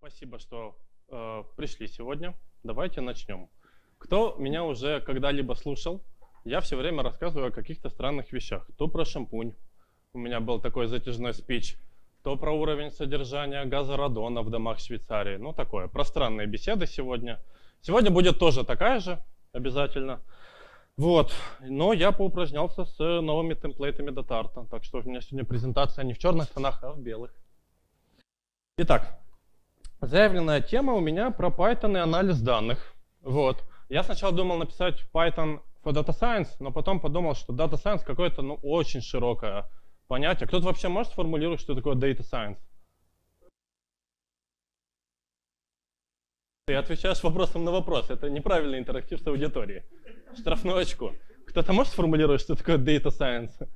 Спасибо, что пришли сегодня. Давайте начнем. Кто меня уже когда-либо слушал, я все время рассказываю о каких-то странных вещах. То про шампунь, у меня был такой затяжной спич, то про уровень содержания газа радона в домах Швейцарии. Ну такое, пространные беседы сегодня. Сегодня будет тоже такая же, обязательно. Вот, но я поупражнялся с новыми темплейтами Dotart, так что у меня сегодня презентация не в черных тонах, а в белых. Итак, заявленная тема у меня про Python и анализ данных. Вот. Я сначала думал написать Python for Data Science, но потом подумал, что Data Science какое-то очень широкое понятие. Кто-то вообще может сформулировать, что такое Data Science? Ты отвечаешь вопросом на вопрос. Это неправильный интерактив с аудиторией. Штрафное очко. Кто-то может сформулировать, что такое Data Science?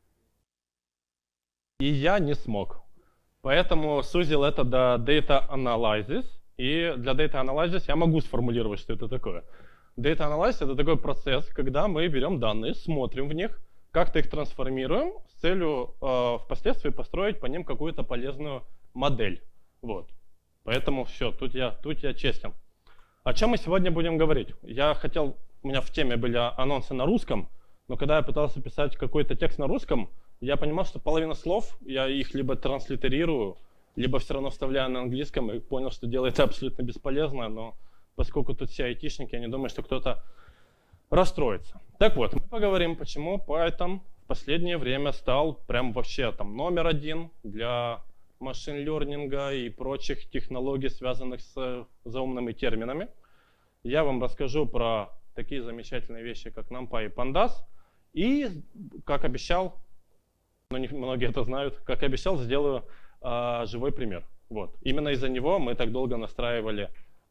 И я не смог. Поэтому сузил это до Data Analysis. И для Data Analysis я могу сформулировать, что это такое. Data Analysis — это такой процесс, когда мы берем данные, смотрим в них, как-то их трансформируем с целью впоследствии построить по ним какую-то полезную модель. Вот. Поэтому все, тут я честен. О чем мы сегодня будем говорить? У меня в теме были анонсы на русском, но когда я пытался писать какой-то текст на русском, я понимал, что половина слов, я их либо транслитерирую, либо все равно вставляю на английском, и понял, что дело это абсолютно бесполезно, но поскольку тут все айтишники, я не думаю, что кто-то расстроится. Так вот, мы поговорим, почему Python в последнее время стал прям вообще там номер один для машин-лернинга и прочих технологий, связанных с заумными терминами. Я вам расскажу про такие замечательные вещи, как NumPy и Pandas. И, как обещал, но не многие это знают, как обещал, сделаю живой пример. Вот. Именно из-за него мы так долго настраивали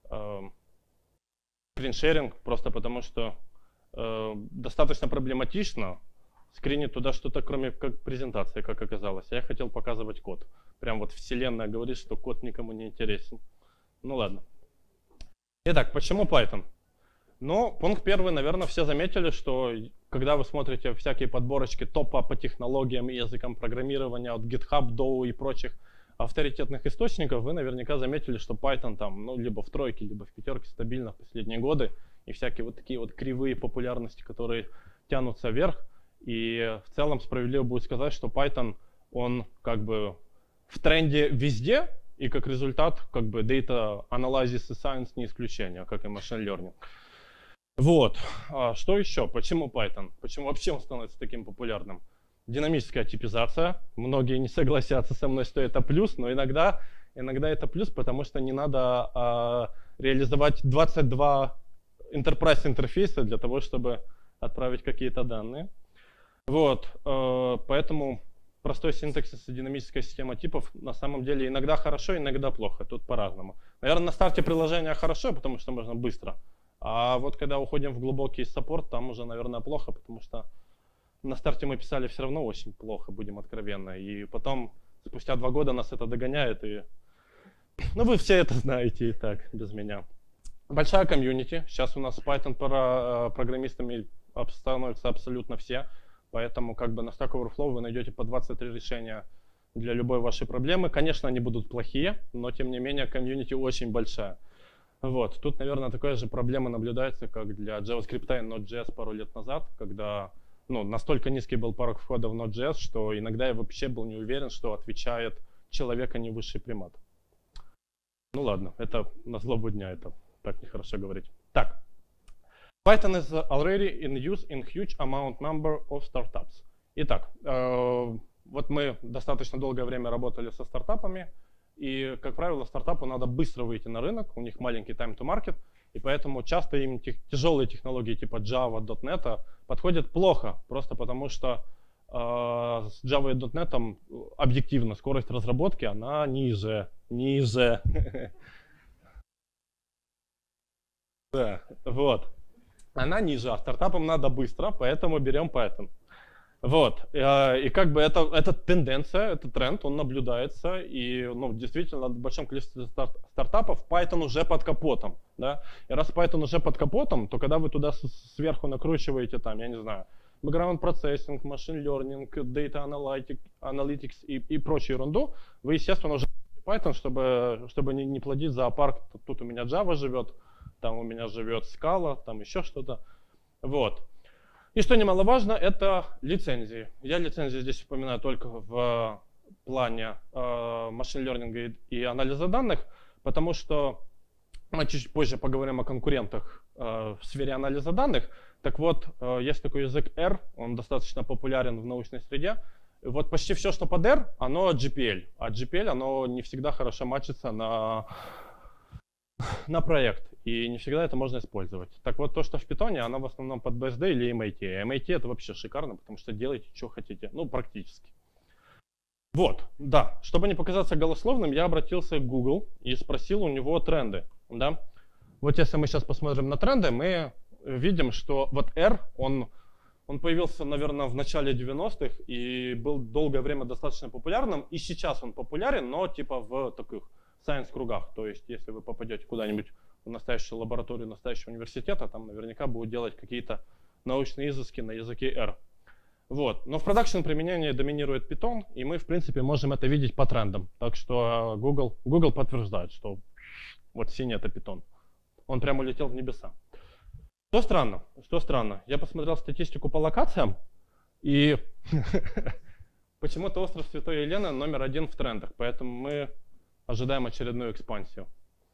скриншеринг, просто потому что достаточно проблематично скринить туда что-то, кроме как презентации, как оказалось. Я хотел показывать код. Прям вот вселенная говорит, что код никому не интересен. Ну ладно. Итак, почему Python? Ну, пункт первый, наверное, все заметили, что когда вы смотрите всякие подборочки топа по технологиям и языкам программирования от GitHub, Dow и прочих авторитетных источников, вы наверняка заметили, что Python там, либо в тройке, либо в пятерке стабильно в последние годы. И всякие вот такие вот кривые популярности, которые тянутся вверх. И в целом справедливо будет сказать, что Python, он как бы в тренде везде, и как результат, как бы Data Analysis и Science не исключение, как и Machine Learning. Вот. Что еще? Почему Python? Почему вообще он становится таким популярным? Динамическая типизация. Многие не согласятся со мной, что это плюс, но иногда это плюс, потому что не надо реализовать 22 enterprise интерфейса для того, чтобы отправить какие-то данные. Вот. Поэтому простой синтаксис и динамическая система типов на самом деле иногда хорошо, иногда плохо. Тут по-разному. Наверное, на старте приложения хорошо, потому что можно быстро. А вот когда уходим в глубокий саппорт, там уже, наверное, плохо, потому что на старте мы писали все равно очень плохо, будем откровенны. И потом, спустя 2 года нас это догоняет. И... Ну, вы все это знаете и так, без меня. Большая комьюнити. Сейчас у нас Python программистами становятся абсолютно все. Поэтому как бы на Stack Overflow вы найдете по 23 решения для любой вашей проблемы. Конечно, они будут плохие, но тем не менее комьюнити очень большая. Вот. Тут, наверное, такая же проблема наблюдается, как для JavaScript и Node.js пару лет назад, когда настолько низкий был порог входа в Node.js, что иногда я вообще был не уверен, что отвечает человек, а не высший примат. Ну ладно, это на злобу дня, это так нехорошо говорить. Так. Python is already in use in huge amount number of startups. Итак, вот мы достаточно долгое время работали со стартапами, и, как правило, стартапу надо быстро выйти на рынок, у них маленький time to market, и поэтому часто им тяжелые технологии типа Java, .NET подходят плохо, просто потому что с Java и .NET объективно скорость разработки, она ниже. Да, вот. Она ниже, а стартапам надо быстро, поэтому берем Python. Вот. И как бы это тенденция, это тренд, он наблюдается. И действительно, в большом количестве стартапов Python уже под капотом. Да? И раз Python уже под капотом, то когда вы туда сверху накручиваете, там, я не знаю, background processing, machine learning, data analytics и прочую ерунду, вы, естественно, уже Python, чтобы не плодить зоопарк. Тут у меня Java живет, там у меня живет Scala, там еще что-то. Вот. И что немаловажно, это лицензии. Я лицензии здесь упоминаю только в плане машин-лернинга и анализа данных, потому что мы чуть позже поговорим о конкурентах в сфере анализа данных. Так вот, есть такой язык R, он достаточно популярен в научной среде. Вот почти все, что под R, оно GPL. А GPL, оно не всегда хорошо матчится на проект. И не всегда это можно использовать. Так вот, то, что в Python, оно в основном под BSD или MIT. MIT это вообще шикарно, потому что делаете, что хотите. Ну, практически. Вот, да. Чтобы не показаться голословным, я обратился к Google и спросил у него тренды. Да? Вот если мы сейчас посмотрим на тренды, мы видим, что вот R, он появился, наверное, в начале 90-х и был долгое время достаточно популярным. И сейчас он популярен, но типа в таких science-кругах. То есть, если вы попадете куда-нибудь в настоящую лабораторию настоящего университета, там наверняка будут делать какие-то научные изыски на языке R. Вот. Но в продакшн применении доминирует Python, и мы, в принципе, можем это видеть по трендам. Так что Google подтверждает, что вот синий это Python. Он прямо улетел в небеса. Что странно, я посмотрел статистику по локациям, и почему-то остров Святой Елены номер 1 в трендах, поэтому мы ожидаем очередную экспансию.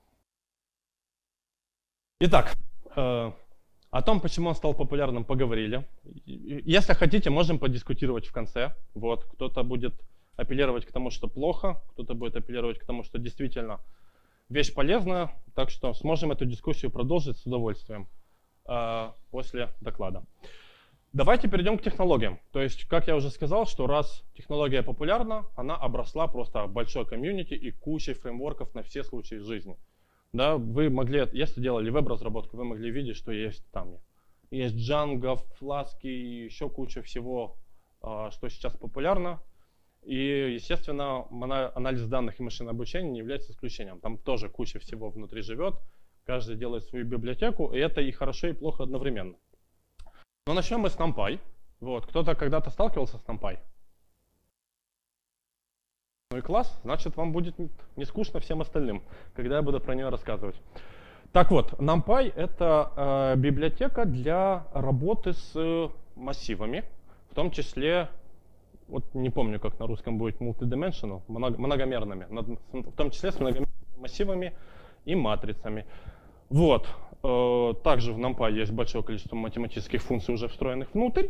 Итак, о том, почему он стал популярным, поговорили. Если хотите, можем подискутировать в конце. Вот, кто-то будет апеллировать к тому, что плохо, кто-то будет апеллировать к тому, что действительно вещь полезная, так что сможем эту дискуссию продолжить с удовольствием после доклада. Давайте перейдем к технологиям. То есть, как я уже сказал, что раз технология популярна, она обросла просто большой комьюнити и кучей фреймворков на все случаи жизни. Да, вы могли, если делали веб-разработку, вы могли видеть, что есть там. Есть Django, Flask и еще куча всего, что сейчас популярно. И, естественно, анализ данных и машинное обучение не является исключением. Там тоже куча всего внутри живет. Каждый делает свою библиотеку, и это и хорошо, и плохо одновременно. Но начнем мы с NumPy. Вот. Кто-то когда-то сталкивался с NumPy? Ну и класс, значит, вам будет не скучно всем остальным, когда я буду про нее рассказывать. Так вот, NumPy — это библиотека для работы с массивами, в том числе, вот не помню, как на русском будет multidimensional, многомерными, в том числе с многомерными массивами и матрицами. Вот. Также в NumPy есть большое количество математических функций, уже встроенных внутрь,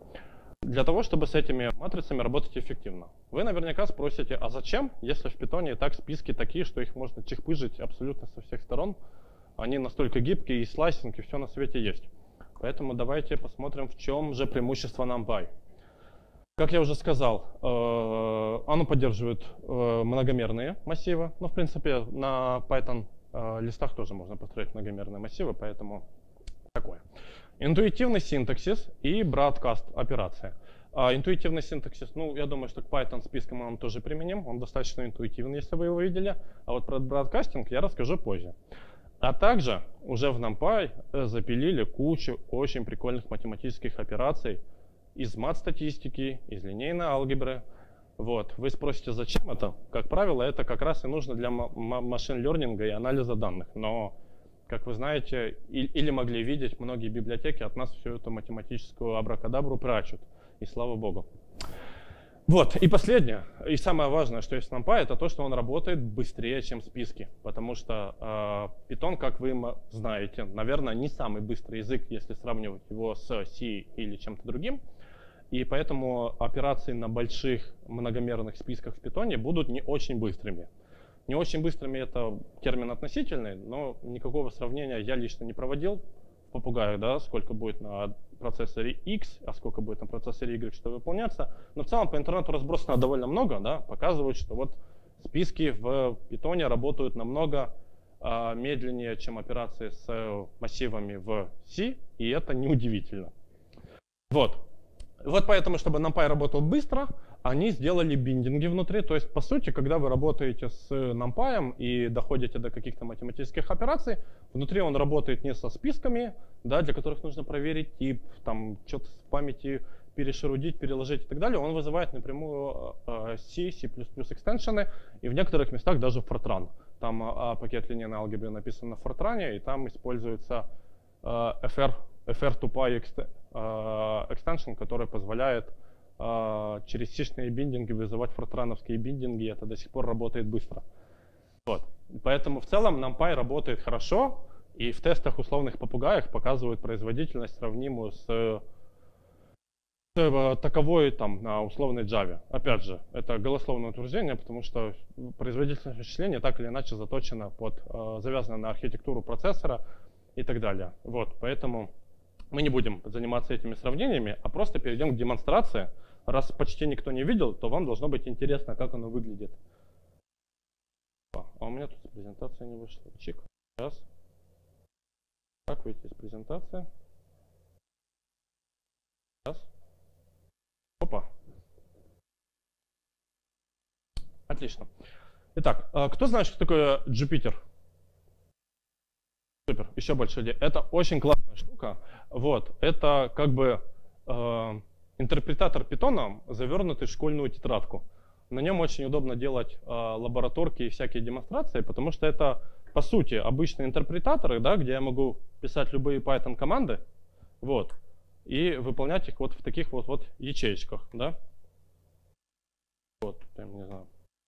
для того, чтобы с этими матрицами работать эффективно. Вы наверняка спросите, а зачем, если в Python и так списки такие, что их можно чехпыжить абсолютно со всех сторон. Они настолько гибкие, и слайсинг, и все на свете есть. Поэтому давайте посмотрим, в чем же преимущество NumPy. Как я уже сказал, оно поддерживает многомерные массивы. Ну, в принципе, на Python листах тоже можно построить многомерные массивы, поэтому такое. Интуитивный синтаксис и broadcast операция. Интуитивный синтаксис, ну, я думаю, что к Python спискам он тоже применим. Он достаточно интуитивный, если вы его видели. А вот про бродкастинг я расскажу позже. А также уже в NumPy запилили кучу очень прикольных математических операций из мат-статистики, из линейной алгебры. Вот. Вы спросите, зачем это? Как правило, это как раз и нужно для машин-лернинга и анализа данных. Но, как вы знаете, или могли видеть, многие библиотеки от нас всю эту математическую абракадабру прячут. И слава богу. Вот, и последнее, и самое важное, что есть в NumPy, это то, что он работает быстрее, чем списки. Потому что Python, как вы знаете, наверное, не самый быстрый язык, если сравнивать его с C или чем-то другим. И поэтому операции на больших многомерных списках в Python будут не очень быстрыми. Не очень быстрыми — это термин относительный, но никакого сравнения я лично не проводил в попугаях, да, сколько будет на процессоре X, а сколько будет на процессоре Y, что выполняться. Но в целом по интернету разбросано довольно много, да, показывают, что вот списки в Python работают намного медленнее, чем операции с массивами в C, и это неудивительно. Вот. Вот поэтому, чтобы NumPy работал быстро, они сделали биндинги внутри. То есть, по сути, когда вы работаете с NumPy и доходите до каких-то математических операций, внутри он работает не со списками, да, для которых нужно проверить тип, там что-то в памяти перешерудить, переложить и так далее, он вызывает напрямую C, C++ экстеншены, и в некоторых местах даже Fortran. Там пакет линейной алгебры написан на Fortran, и там используется FR2Py extension, который позволяет через сишные биндинги вызывать фортрановские биндинги, и это до сих пор работает быстро. Вот. Поэтому в целом NumPy работает хорошо, и в тестах условных попугаях показывают производительность, сравнимую с таковой там на условной Java. Опять же, это голословное утверждение, потому что производительность вычисления так или иначе заточена завязана на архитектуру процессора и так далее. Вот, поэтому мы не будем заниматься этими сравнениями, а просто перейдем к демонстрации. Раз почти никто не видел, то вам должно быть интересно, как оно выглядит. А у меня тут презентация не вышла. Чик. Сейчас. Как выйти из презентации? Сейчас. Опа. Отлично. Итак, кто знает, что такое Jupyter? Супер, еще больше людей. Это очень классная штука. Вот, это как бы интерпретатор Python, завернутый в школьную тетрадку. На нем очень удобно делать лабораторки и всякие демонстрации, потому что это, по сути, обычные интерпретаторы, да, где я могу писать любые Python команды, вот, и выполнять их вот в таких вот ячеечках, да. Вот, я не знаю.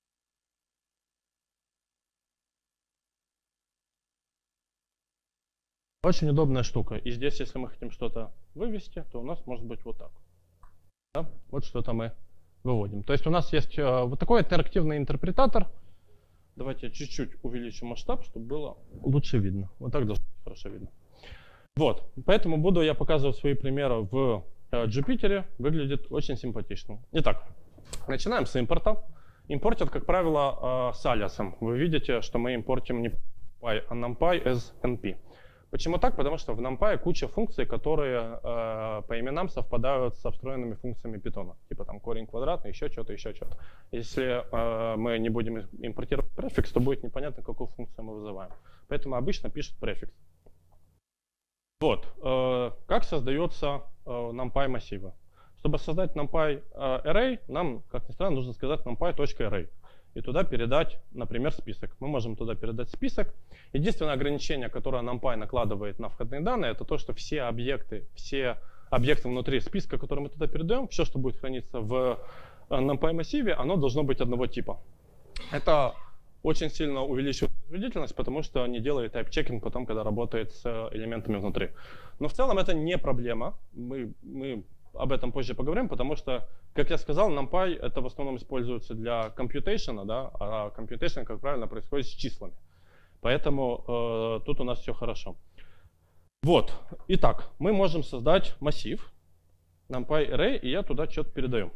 Очень удобная штука. И здесь, если мы хотим что-то вывести, то у нас может быть вот так. Да? Вот что-то мы выводим. То есть у нас есть вот такой интерактивный интерпретатор. Давайте я чуть-чуть увеличу масштаб, чтобы было лучше видно. Вот так должно быть хорошо видно. Вот. Поэтому буду я показывать свои примеры в Jupyter. Выглядит очень симпатично. Итак, начинаем с импорта. Импортят, как правило, с алиасом. Вы видите, что мы импортим не PY, а NumPy as NP. Почему так? Потому что в NumPy куча функций, которые по именам совпадают со встроенными функциями Python. Типа там корень квадратный, еще что-то, еще что-то. Если мы не будем импортировать префикс, то будет непонятно, какую функцию мы вызываем. Поэтому обычно пишут префикс. Вот. Как создается NumPy массивы? Чтобы создать NumPy array, нам, как ни странно, нужно сказать numpy.array. И туда передать, например, список. Мы можем туда передать список. Единственное ограничение, которое NumPy накладывает на входные данные, это то, что все объекты внутри списка, которые мы туда передаем, все, что будет храниться в NumPy массиве, оно должно быть одного типа. Это очень сильно увеличивает производительность, потому что не делает type-checking потом, когда работает с элементами внутри. Но в целом это не проблема. Мы об этом позже поговорим, потому что, как я сказал, NumPy это в основном используется для computation, да, а computation, как правило, происходит с числами. Поэтому тут у нас все хорошо. Вот. Итак, мы можем создать массив NumPy array, и я туда что-то передаю.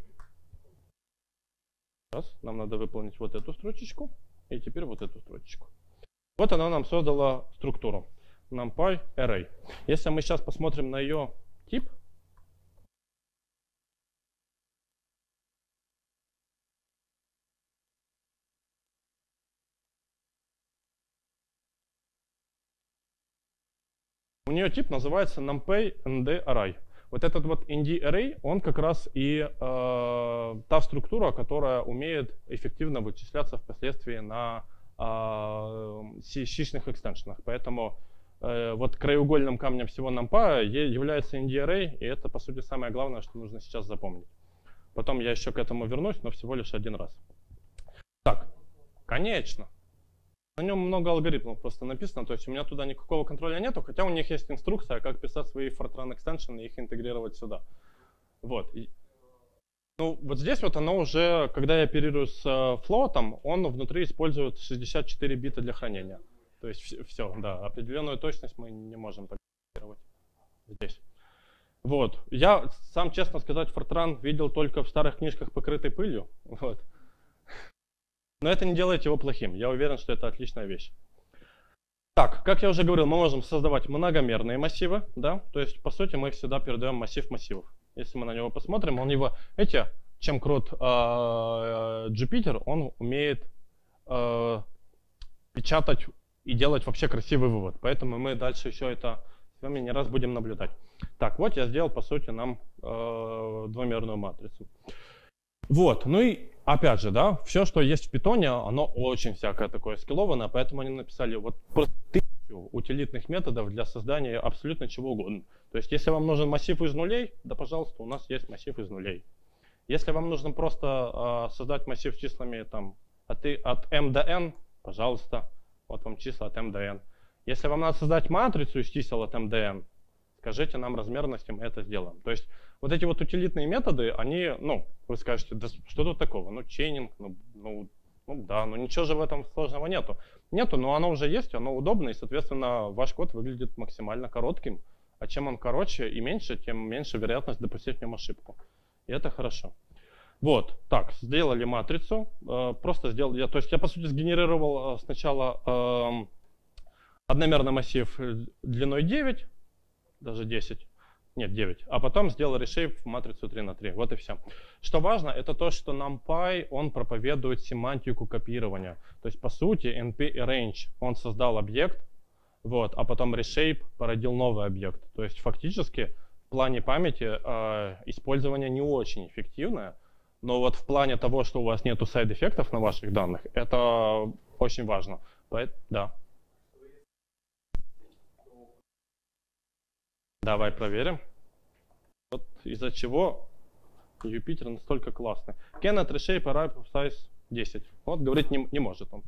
Сейчас нам надо выполнить вот эту строчечку, и теперь вот эту строчечку. Вот она нам создала структуру NumPy array. Если мы сейчас посмотрим на ее тип, у нее тип называется NumPy ND Array. Вот этот вот ND Array, он как раз и та структура, которая умеет эффективно вычисляться впоследствии на сишных экстеншенах. Поэтому вот краеугольным камнем всего NumPy является ND Array, и это, по сути, самое главное, что нужно сейчас запомнить. Потом я еще к этому вернусь, но всего лишь один раз. Так, конечно. На нем много алгоритмов просто написано, то есть у меня туда никакого контроля нету, хотя у них есть инструкция, как писать свои Fortran экстеншены и их интегрировать сюда. Вот. Ну, вот здесь вот оно уже, когда я оперирую с флотом, он внутри использует 64 бита для хранения. То есть все, да, определенную точность мы не можем так оперировать здесь. Вот. Я сам, честно сказать, Fortran видел только в старых книжках, покрытой пылью. Вот. Но это не делает его плохим. Я уверен, что это отличная вещь. Так, как я уже говорил, мы можем создавать многомерные массивы, да, то есть, по сути, мы всегда передаем массив массивов. Если мы на него посмотрим, он его, видите, чем крут Jupyter, он умеет печатать и делать вообще красивый вывод. Поэтому мы дальше еще это с вами не раз будем наблюдать. Так, вот я сделал, по сути, нам двумерную матрицу. Вот, ну и опять же, да, все, что есть в питоне, оно очень всякое такое скиллованное, поэтому они написали вот просто 1000 утилитных методов для создания абсолютно чего угодно. То есть, если вам нужен массив из нулей, да, пожалуйста, у нас есть массив из нулей. Если вам нужно просто создать массив с числами там, от m до n, пожалуйста, вот вам числа от m до n. Если вам надо создать матрицу из чисел от m до n, скажите нам размерность, и мы это сделаем. То есть вот эти вот утилитные методы, они, ну, вы скажете, да что тут такого? Ну, чейнинг, ну да, но ничего же в этом сложного нету. Нету, но оно уже есть, оно удобно, и, соответственно, ваш код выглядит максимально коротким. А чем он короче и меньше, тем меньше вероятность допустить в нем ошибку. И это хорошо. Вот, так, сделали матрицу, просто сделал, то есть я, по сути, сгенерировал сначала одномерный массив длиной 9, даже 10, нет, 9, а потом сделал reshape в матрицу 3 на 3, вот и все. Что важно, это то, что NumPy, он проповедует семантику копирования. То есть, по сути, np-arrange, он создал объект, вот, а потом reshape породил новый объект. То есть, фактически, в плане памяти использование не очень эффективное, но вот в плане того, что у вас нету сайд-эффектов на ваших данных, это очень важно. Да. Давай проверим. Вот из-за чего Юпитер настолько классный. Cannot reshape array of size 10. Вот говорить не может он.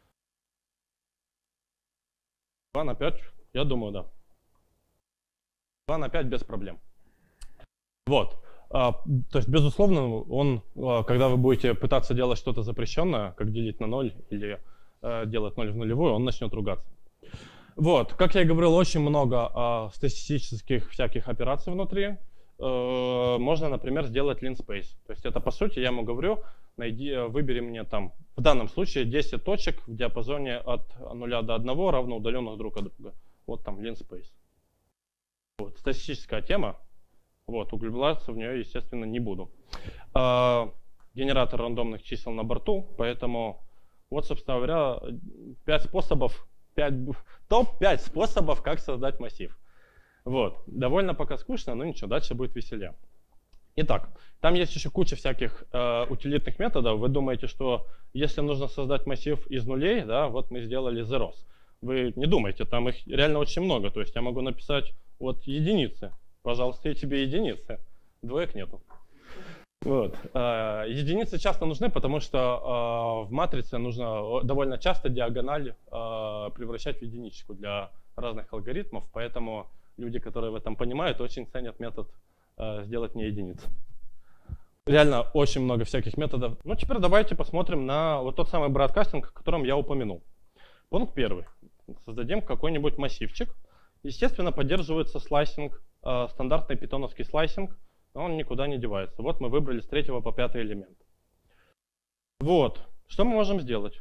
2 на 5, я думаю, да. 2 на 5 без проблем. Вот. То есть, безусловно, он, когда вы будете пытаться делать что-то запрещенное, как делить на 0 или делать 0 в нулевую, он начнет ругаться. Вот, как я и говорил, очень много статистических всяких операций внутри. Можно, например, сделать linspace. То есть это, по сути, я ему говорю, выбери мне там, в данном случае, 10 точек в диапазоне от 0 до 1 равно удаленных друг от друга. Вот там linspace. Вот, статистическая тема. Вот, углубляться в нее, естественно, не буду. Генератор рандомных чисел на борту, поэтому вот, собственно говоря, 5 способов, топ-5 способов, как создать массив. Вот, довольно пока скучно, но ничего, дальше будет веселее. Итак, там есть еще куча всяких утилитных методов. Вы думаете, что если нужно создать массив из нулей, да, вот мы сделали zeros. Вы не думайте, там их реально очень много. То есть я могу написать вот единицы. Пожалуйста, и тебе единицы. Двоек нету. Вот. Единицы часто нужны, потому что в матрице нужно довольно часто диагональ превращать в единичку для разных алгоритмов, поэтому люди, которые в этом понимают, очень ценят метод сделать не единицу. Реально очень много всяких методов. Ну, теперь давайте посмотрим на вот тот самый бродкастинг, о котором я упомянул. Пункт первый. Создадим какой-нибудь массивчик. Естественно, поддерживается слайсинг, стандартный питоновский слайсинг, но он никуда не девается. Вот мы выбрали с 3 по 5 элемент. Вот. Что мы можем сделать?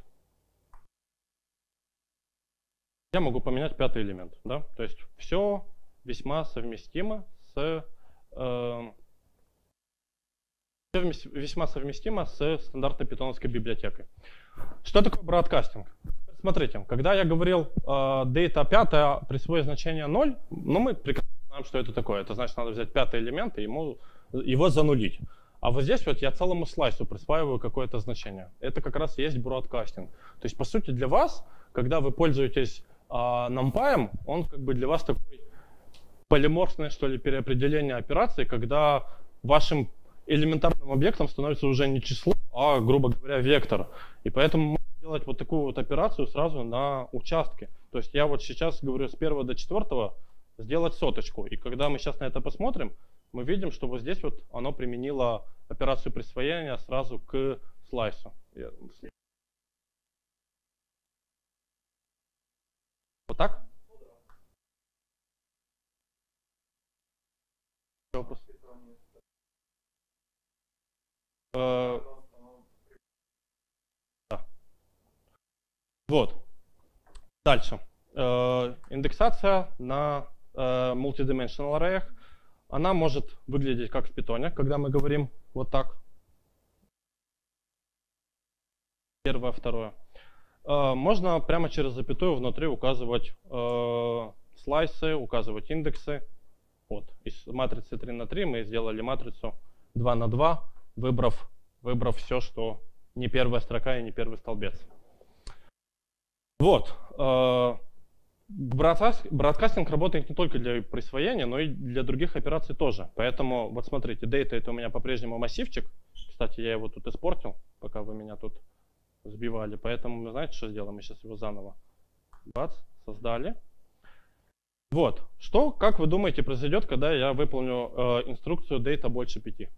Я могу поменять 5 элемент. Да? То есть все весьма совместимо с стандартной питоновской библиотекой. Что такое бродкастинг? Смотрите, когда я говорил data 5 присвоит значение 0, ну мы прекрасно знаем, что это такое. Это значит, надо взять 5 элемент и его занулить. А вот здесь вот я целому слайсу присваиваю какое-то значение. Это как раз и есть бродкастинг. То есть, по сути, для вас, когда вы пользуетесь NumPy, он как бы для вас такой полиморфное, что ли, переопределение операций, когда вашим элементарным объектом становится уже не число, а, грубо говоря, вектор. И поэтому можно делать вот такую вот операцию сразу на участке. То есть я вот сейчас говорю с 1 до 4 сделать соточку. И когда мы сейчас на это посмотрим, мы видим, что вот здесь вот оно применило операцию присвоения сразу к слайсу. Вот так? Вопрос. Да. Вот. Дальше. Индексация на multidimensional array. Она может выглядеть как в питоне, когда мы говорим вот так. Первое, второе. Можно прямо через запятую внутри указывать слайсы, указывать индексы. Вот. Из матрицы 3 на 3 мы сделали матрицу 2 на 2, выбрав все, что не первая строка и не первый столбец. Вот. Бродкастинг работает не только для присвоения, но и для других операций тоже. Поэтому, вот смотрите, data это у меня по-прежнему массивчик. Кстати, я его тут испортил, пока вы меня тут сбивали. Поэтому, вы знаете, что сделаем? Мы сейчас его заново бац, создали. Вот. Что, как вы думаете, произойдет, когда я выполню инструкцию data больше 5?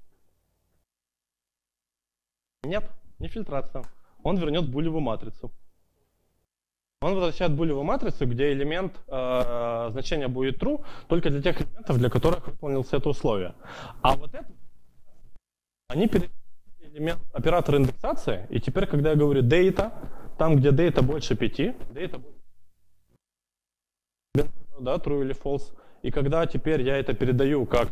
Нет, не фильтрация. Он вернет булевую матрицу. Он возвращает булевую матрицу, где элемент значения будет true только для тех элементов, для которых выполнилось это условие. А вот это, они перенесли элемент оператор индексации, и теперь, когда я говорю data, там, где data больше 5, data да, true или false, и когда теперь я это передаю как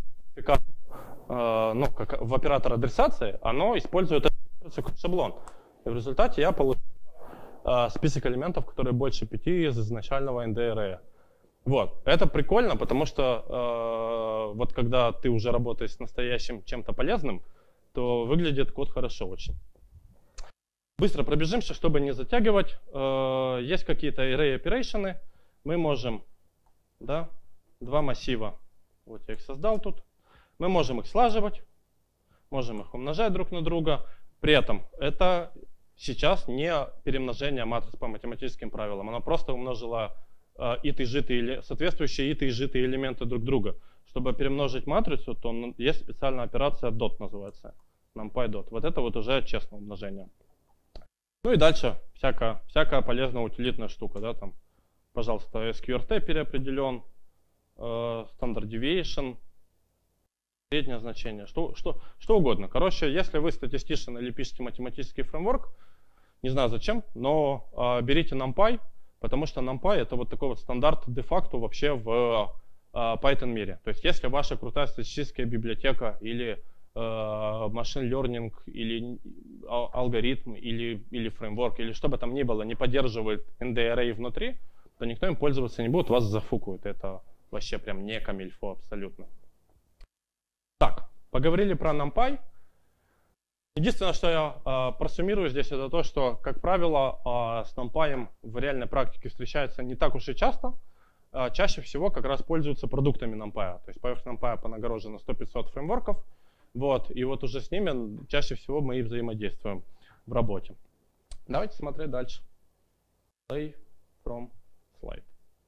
в оператор адресации, оно использует это как шаблон. И в результате я получаю список элементов, которые больше 5 из изначального ND-array. Вот. Это прикольно, потому что вот когда ты уже работаешь с настоящим чем-то полезным, то выглядит код хорошо очень. Быстро пробежимся, чтобы не затягивать. Есть какие-то array operation. Мы можем, да, два массива, вот я их создал тут, мы можем их слаживать, можем их умножать друг на друга. При этом это сейчас не перемножение матриц по математическим правилам, оно просто умножило соответствующие и изжитые элементы друг друга. Чтобы перемножить матрицу, то есть специальная операция dot называется, numpy dot. Вот это вот уже честное умножение. Ну и дальше всякая полезная утилитная штука, да, там, пожалуйста, SQRT переопределен, standard deviation, среднее значение, что угодно. Короче, если вы statistician или пишете математический фреймворк, не знаю зачем, но берите NumPy, потому что NumPy это вот такой вот стандарт де-факто вообще в Python мире. То есть если ваша крутая статистическая библиотека или machine learning, или алгоритм, или фреймворк, или что бы там ни было, не поддерживает ND-array внутри, то никто им пользоваться не будет, вас зафукают. Это вообще прям не камильфо абсолютно. Так, поговорили про NumPy. Единственное, что я просуммирую здесь, это то, что, как правило, с NumPy в реальной практике встречается не так уж и часто. Чаще всего как раз пользуются продуктами NumPy. То есть поверх NumPy понагорожено 100-500 фреймворков. Вот, и вот уже с ними чаще всего мы и взаимодействуем в работе. Давайте смотреть дальше. Play from slide.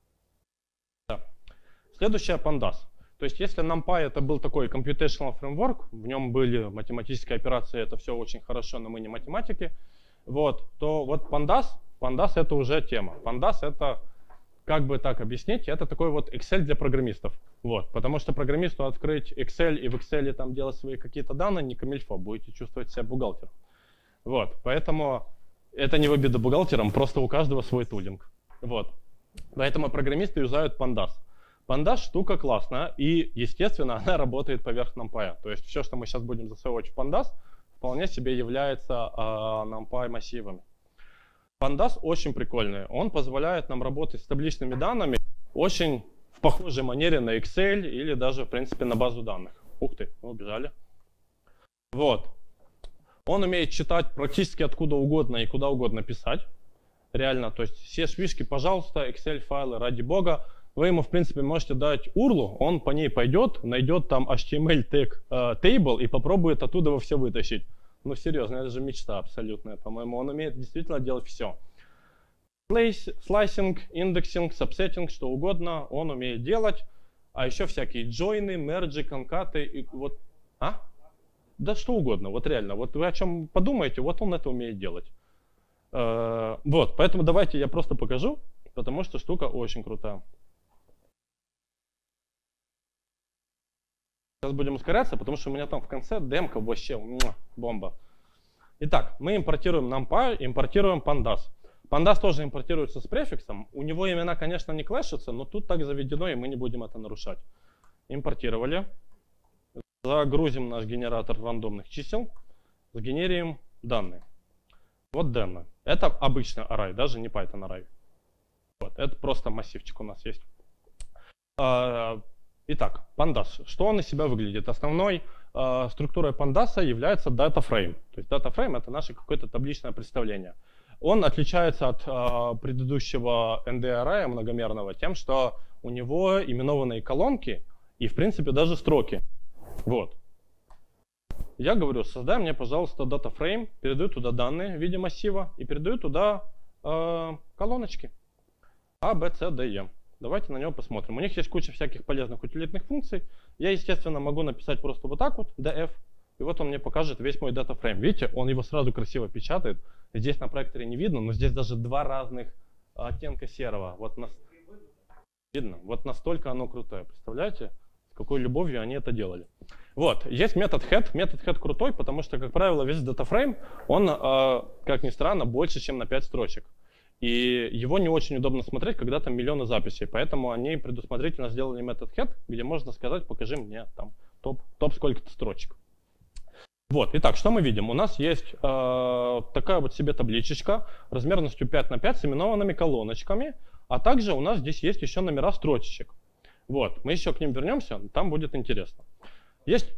Да. Следующее Pandas. То есть если NumPy это был такой computational framework, в нем были математические операции, это все очень хорошо, но мы не математики, вот, то вот Pandas это уже тема. Pandas это, как бы так объяснить, это такой вот Excel для программистов. Вот, потому что программисту открыть Excel и в Excel там делать свои какие-то данные не камильфо, будете чувствовать себя бухгалтером. Вот, поэтому это не в обиду бухгалтерам, просто у каждого свой тулинг. Вот, поэтому программисты юзают Pandas. Pandas штука классная, и, естественно, она работает поверх NumPy. То есть все, что мы сейчас будем засовывать в Pandas, вполне себе является NumPy массивами. Pandas очень прикольный. Он позволяет нам работать с табличными данными очень в похожей манере на Excel или даже, в принципе, на базу данных. Ух ты, мы убежали. Вот. Он умеет читать практически откуда угодно и куда угодно писать. Реально, то есть все швишки, пожалуйста, Excel-файлы, ради бога. Вы ему, в принципе, можете дать URL, он по ней пойдет, найдет там HTML тег table и попробует оттуда все вытащить. Ну, серьезно, это же мечта абсолютная, по-моему. Он умеет действительно делать все. Слайсинг, индексинг, сабсеттинг, что угодно он умеет делать. А еще всякие джойны, мерджи, конкаты и вот... Да что угодно, вот реально. Вот вы о чем подумаете, вот он это умеет делать. Вот, поэтому давайте я просто покажу, потому что штука очень крутая. Сейчас будем ускоряться, потому что у меня там в конце демка вообще бомба. Итак, мы импортируем NumPy, импортируем Pandas. Pandas тоже импортируется с префиксом. У него имена, конечно, не клэшатся, но тут так заведено, и мы не будем это нарушать. Импортировали. Загрузим наш генератор рандомных чисел. Сгенерим данные. Вот данные. Это обычный array, даже не Python array. Вот, это просто массивчик у нас есть. Итак, Pandas. Что он из себя выглядит? Основной структурой Pandas является DataFrame. То есть DataFrame — это наше какое-то табличное представление. Он отличается от предыдущего NDRI многомерного тем, что у него именованные колонки и, в принципе, даже строки. Вот. Я говорю, создай мне, пожалуйста, DataFrame, передаю туда данные в виде массива и передаю туда колоночки A, B, C, D, E. Давайте на него посмотрим. У них есть куча всяких полезных утилитных функций. Я, естественно, могу написать просто вот так вот, df, и вот он мне покажет весь мой DataFrame. Видите, он его сразу красиво печатает. Здесь на проекторе не видно, но здесь даже два разных оттенка серого. Вот видно. Вот настолько оно крутое. Представляете, с какой любовью они это делали. Вот, есть метод head. Метод head крутой, потому что, как правило, весь DataFrame, он, как ни странно, больше, чем на 5 строчек. И его не очень удобно смотреть, когда там миллионы записей. Поэтому они предусмотрительно сделали метод head, где можно сказать, покажи мне там топ сколько-то строчек. Вот, итак, что мы видим? У нас есть такая вот себе табличечка размерностью 5 на 5 с именованными колоночками, а также у нас здесь есть еще номера строчечек. Вот, мы еще к ним вернемся, там будет интересно. Есть...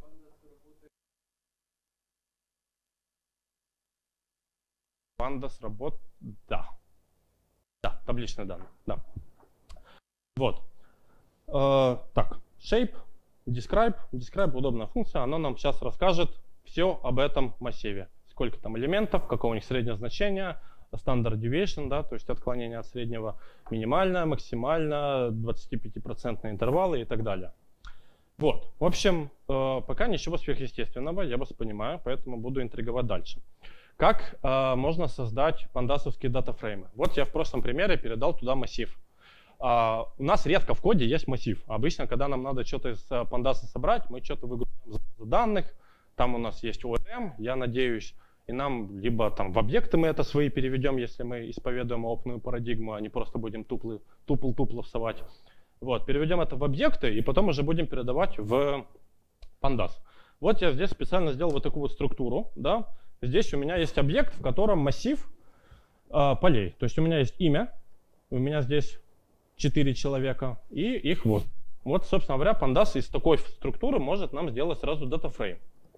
Pandas работает, да. Да, табличные данные, да. Вот. Так, shape, describe. Describe — удобная функция, она нам сейчас расскажет все об этом массиве. Сколько там элементов, какое у них среднее значение, standard deviation, да, то есть отклонение от среднего, минимальное, максимальное, 25% интервалы и так далее. Вот, в общем, пока ничего сверхъестественного, я вас понимаю, поэтому буду интриговать дальше. Как можно создать пандасовские датафреймы? Вот я в прошлом примере передал туда массив. У нас редко в коде есть массив. Обычно, когда нам надо что-то из пандаса собрать, мы что-то выгружаем из базы данных, там у нас есть ORM, я надеюсь, и нам либо там в объекты мы это свои переведем, если мы исповедуем опытную парадигму, а не просто будем тупл всовать. Вот, переведем это в объекты, и потом уже будем передавать в pandas. Вот я здесь специально сделал вот такую вот структуру, да. Здесь у меня есть объект, в котором массив полей. То есть у меня есть имя, у меня здесь 4 человека, и их вот. Вот, собственно говоря, pandas из такой структуры может нам сделать сразу DataFrame.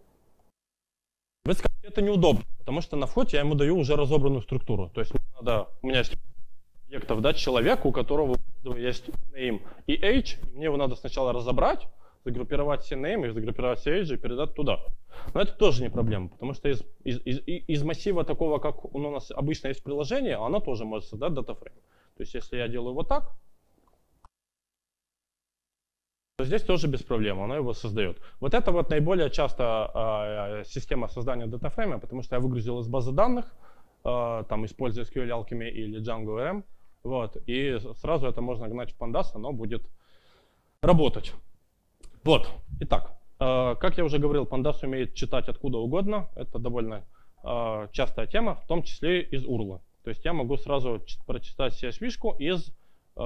Вы скажете, это неудобно, потому что на входе я ему даю уже разобранную структуру. То есть у меня есть объектов дать человеку, у которого есть name и age, и мне его надо сначала разобрать, загруппировать все name, загруппировать все age и передать туда. Но это тоже не проблема, потому что из массива такого, как у нас обычно есть приложение, оно тоже может создать DataFrame. То есть если я делаю вот так, то здесь тоже без проблем, оно его создает. Вот это вот наиболее часто система создания DataFrame, потому что я выгрузил из базы данных, там используя SQL Alchemy или Django RM, вот, и сразу это можно гнать в Pandas, оно будет работать. Вот, итак, как я уже говорил, Pandas умеет читать откуда угодно, это довольно частая тема, в том числе из URL. То есть я могу сразу прочитать CSV-шку из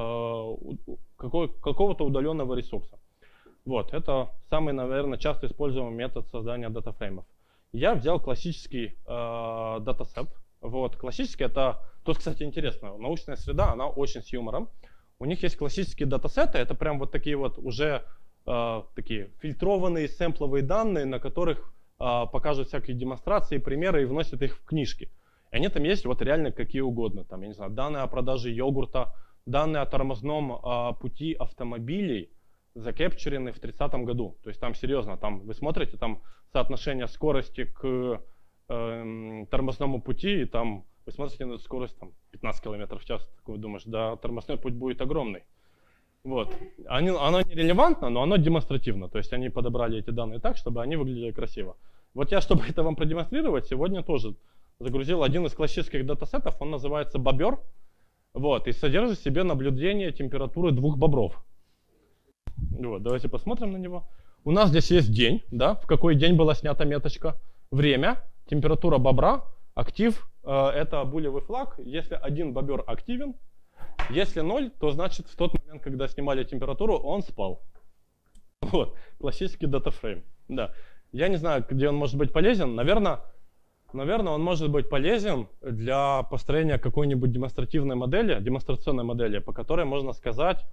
какого-то удаленного ресурса. Вот, это самый, наверное, часто используемый метод создания датафреймов. Я взял классический датасет. Вот, классический — это, тут, кстати, интересно, научная среда, она очень с юмором. У них есть классические датасеты, это прям вот такие вот уже такие фильтрованные сэмпловые данные, на которых покажут всякие демонстрации, примеры и вносят их в книжки. И они там есть вот реально какие угодно. Там, я не знаю, данные о продаже йогурта, данные о тормозном пути автомобилей закэпчурены в 30-м году. То есть там серьезно, там вы смотрите, там соотношение скорости к тормозному пути, и там вы смотрите на скорость там, 15 км в час, такой думаешь, да, тормозной путь будет огромный. Вот. Оно не релевантно, но оно демонстративно. То есть они подобрали эти данные так, чтобы они выглядели красиво. Вот я, чтобы это вам продемонстрировать, сегодня тоже загрузил один из классических датасетов, он называется бобер, вот, и содержит в себе наблюдение температуры 2 бобров. Вот, давайте посмотрим на него. У нас здесь есть день, да, в какой день была снята меточка, время, температура бобра, актив, это булевый флаг, если один бобер активен, если 0, то значит в тот момент, когда снимали температуру, он спал. Вот, классический датафрейм, да. Я не знаю, где он может быть полезен, наверное, он может быть полезен для построения какой-нибудь демонстрационной модели, по которой можно сказать,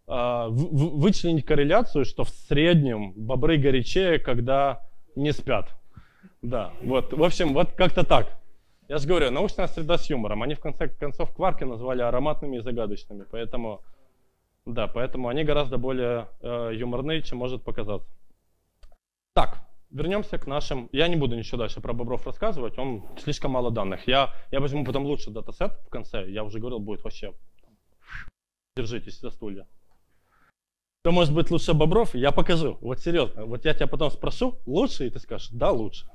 вычленить корреляцию, что в среднем бобры горячее, когда не спят. Да, вот, в общем, вот как-то так. Я же говорю, научная среда с юмором. Они в конце концов кварки назвали ароматными и загадочными, поэтому, да, поэтому они гораздо более юморные, чем может показаться. Так, вернемся к нашим. Я не буду ничего дальше про бобров рассказывать, он слишком мало данных. Я возьму потом лучший датасет в конце, я уже говорил, будет вообще. Держитесь за стулья. Что может быть лучше бобров, я покажу. Вот серьезно, вот я тебя потом спрошу, лучше, и ты скажешь, да, лучше.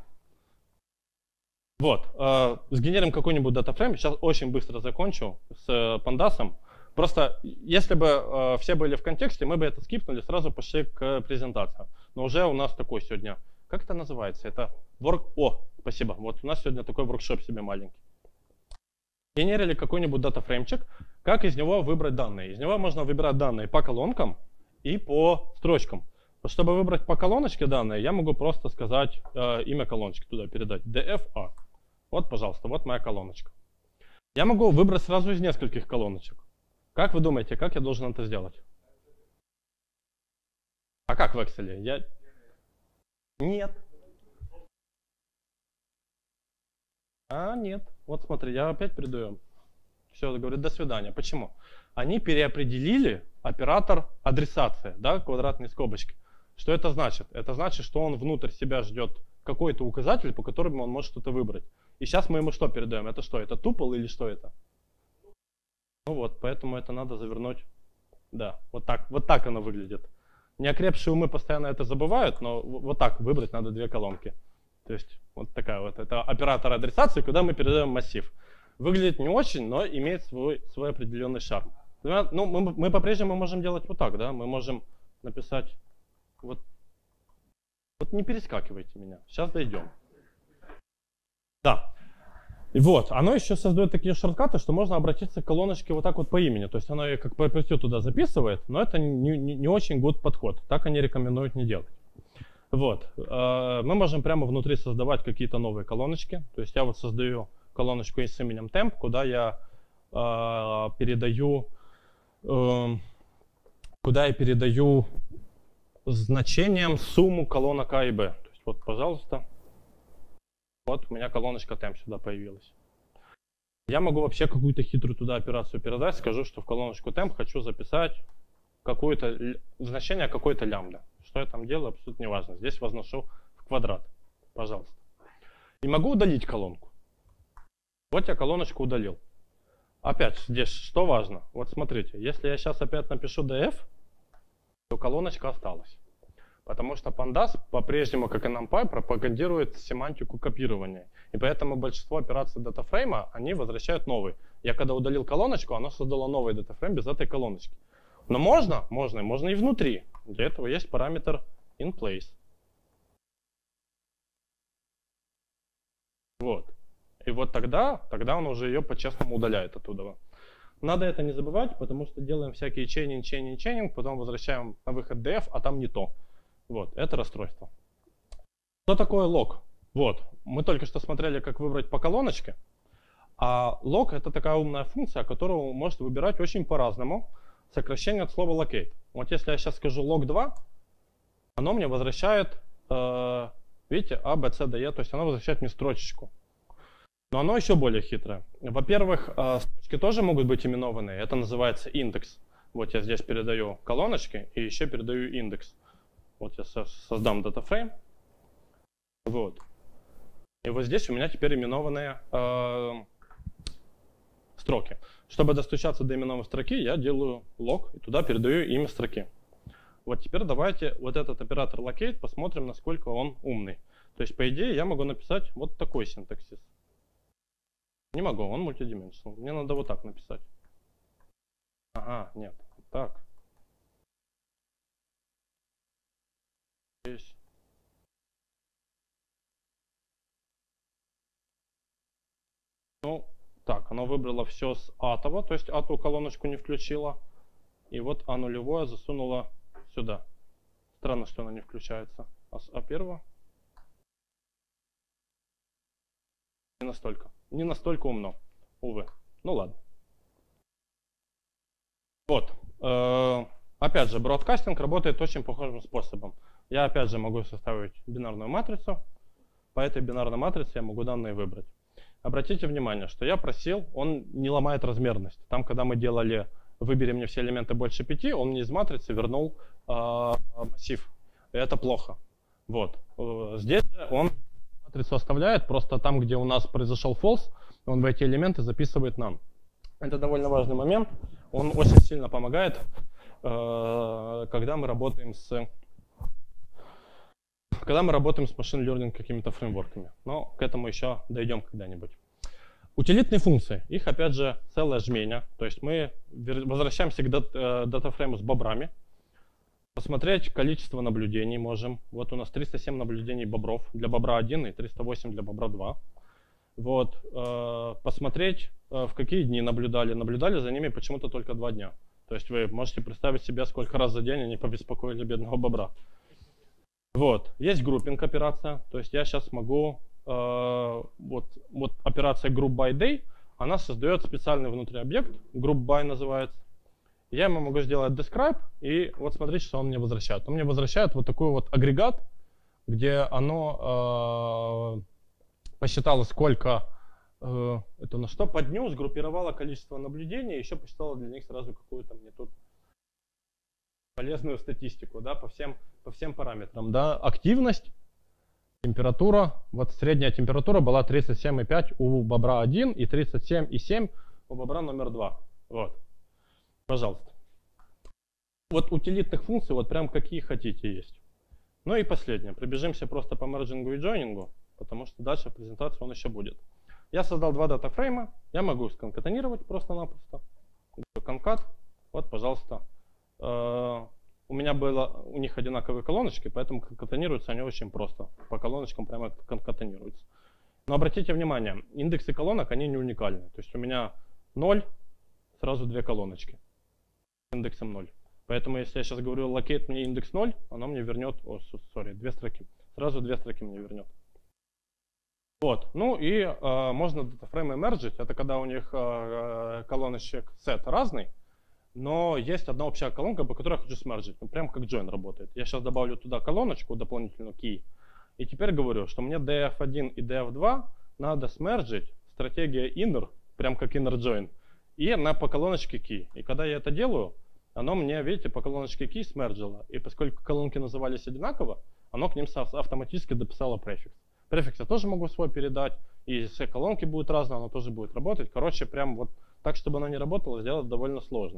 Вот, сгенерим какой-нибудь датафрейм, сейчас очень быстро закончу с пандасом. Просто, если бы все были в контексте, мы бы это скипнули, сразу пошли к презентациям. Но уже у нас такой сегодня, как это называется? Это спасибо, вот у нас сегодня такой воркшоп себе маленький. Генерили какой-нибудь датафреймчик, как из него выбрать данные. Из него можно выбирать данные по колонкам и по строчкам. Чтобы выбрать по колоночке данные, я могу просто сказать имя колоночки туда передать, dfa. Вот, пожалуйста, вот моя колоночка. Я могу выбрать сразу из нескольких колоночек. Как вы думаете, как я должен это сделать? А как в Excel? Нет. Нет. Вот смотри, я опять передаю. Все, говорит, до свидания. Почему? Они переопределили оператор адресация, да, квадратные скобочки. Что это значит? Это значит, что он внутрь себя ждет какой-то указатель, по которому он может что-то выбрать. И сейчас мы ему что передаем? Это что? Это tuple или что это? Ну вот, поэтому это надо завернуть. Да, вот так оно выглядит. Неокрепшие умы постоянно это забывают, но вот так выбрать надо две колонки. То есть вот такая вот, это оператор адресации, куда мы передаем массив. Выглядит не очень, но имеет свой определенный шарм. Ну, мы по-прежнему можем делать вот так, да, мы можем написать вот не перескакивайте меня, сейчас дойдем. Да. И вот, оно еще создает такие шорткаты, что можно обратиться к колоночке вот так вот по имени. То есть оно ее как по туда записывает, но это не очень good подход. Так они рекомендуют не делать. Вот. Мы можем прямо внутри создавать какие-то новые колоночки. То есть я вот создаю колоночку с именем temp, куда я передаю значением сумму колонок А и Б. То есть вот, пожалуйста. Вот у меня колоночка temp сюда появилась. Я могу вообще какую-то хитрую туда операцию передать. Скажу, что в колоночку temp хочу записать какое-то значение какой-то лямбда. Что я там делаю, абсолютно не важно. Здесь возношу в квадрат. Пожалуйста. И могу удалить колонку. Вот я колоночку удалил. Опять здесь что важно? Вот смотрите, если я сейчас опять напишу df, то колоночка осталась. Потому что pandas по-прежнему, как и NumPy, пропагандирует семантику копирования. И поэтому большинство операций датафрейма, они возвращают новый. Я когда удалил колоночку, оно создало новый датафрейм без этой колоночки. Но можно и внутри. Для этого есть параметр inPlace. Вот. И вот тогда он уже ее по-честному удаляет оттуда. Надо это не забывать, потому что делаем всякие чейнинг, потом возвращаем на выход df, а там не то. Вот, это расстройство. Что такое лог? Вот, мы только что смотрели, как выбрать по колоночке. А лог — это такая умная функция, которую вы можете выбирать очень по-разному. Сокращение от слова locate. Вот если я сейчас скажу log2, оно мне возвращает, видите, A, B, C, D, E, то есть оно возвращает мне строчечку. Но оно еще более хитрое. Во-первых, строчки тоже могут быть именованные. Это называется индекс. Вот я здесь передаю колоночки и еще передаю индекс. Вот я создам датафрейм. Вот. И вот здесь у меня теперь именованные строки. Чтобы достучаться до именованной строки, я делаю log и туда передаю имя строки. Вот теперь давайте вот этот оператор locate посмотрим, насколько он умный. То есть, по идее, я могу написать вот такой синтаксис. Не могу, он multidimensional. Мне надо вот так написать. Ага, нет, так. Здесь. Ну, так, оно выбрало все с атова, то есть ату колоночку не включила. И вот А нулевое засунула сюда. Странно, что она не включается. А с А1? Не настолько умно, увы. Ну ладно. Вот. Опять же, бродкастинг работает очень похожим способом. Я опять же могу составить бинарную матрицу. По этой бинарной матрице я могу данные выбрать. Обратите внимание, что я просил, он не ломает размерность. Там, когда мы делали «выбери мне все элементы больше 5», он мне из матрицы вернул массив. И это плохо. Вот. Здесь он матрицу оставляет, просто там, где у нас произошел false, он в эти элементы записывает none. Это довольно важный момент. Он очень сильно помогает, когда мы работаем с machine learning какими-то фреймворками. Но к этому еще дойдем когда-нибудь. Утилитные функции. Их, опять же, целая жменя. То есть мы возвращаемся к датафрейму с бобрами. Посмотреть количество наблюдений можем. Вот у нас 307 наблюдений бобров для бобра 1 и 308 для бобра 2. Вот. Посмотреть, в какие дни наблюдали. Наблюдали за ними почему-то только 2 дня. То есть вы можете представить себе, сколько раз за день они побеспокоили бедного бобра. Вот. Есть группинг операция. То есть я сейчас могу... вот операция group by day, она создает специальный внутри объект, group by называется. Я ему могу сделать describe, и вот смотрите, что он мне возвращает. Он мне возвращает вот такой вот агрегат, где оно посчитало, сколько, это на что, по дню сгруппировало количество наблюдений, еще посчитало для них сразу какую-то мне тут полезную статистику, да, по всем параметрам, да, активность, температура, вот средняя температура была 37,5 у бобра 1 и 37,7 у бобра номер 2. Вот. Пожалуйста. Вот утилитных функций вот прям какие хотите есть. Ну и последнее. Пробежимся просто по мержингу и джойнингу, потому что дальше в презентации он еще будет. Я создал 2 датафрейма. Я могу сконкатенировать просто-напросто. Конкат. Вот, пожалуйста. У меня у них одинаковые колоночки, поэтому конкатенируются они очень просто. По колоночкам прямо конкатенируются. Но обратите внимание, индексы колонок, они не уникальны. То есть у меня 0, сразу 2 колоночки с индексом 0. Поэтому если я сейчас говорю locate мне индекс 0, оно мне вернет, 2 строки. Сразу 2 строки мне вернет. Вот. Ну и можно датафреймы мержить. Это когда у них колоночек set разный. Но есть одна общая колонка, по которой я хочу смержить. Ну, прям как join работает. Я сейчас добавлю туда колоночку, дополнительную key. И теперь говорю, что мне df1 и df2 надо смержить стратегия inner, прям как inner join, и по колоночке key. И когда я это делаю, оно мне, видите, по колоночке key смержило. И поскольку колонки назывались одинаково, оно к ним автоматически дописало префикс. Префикс я тоже могу свой передать. И если колонки будут разные, оно тоже будет работать. Короче, прям вот так, чтобы оно не работало, сделать довольно сложно.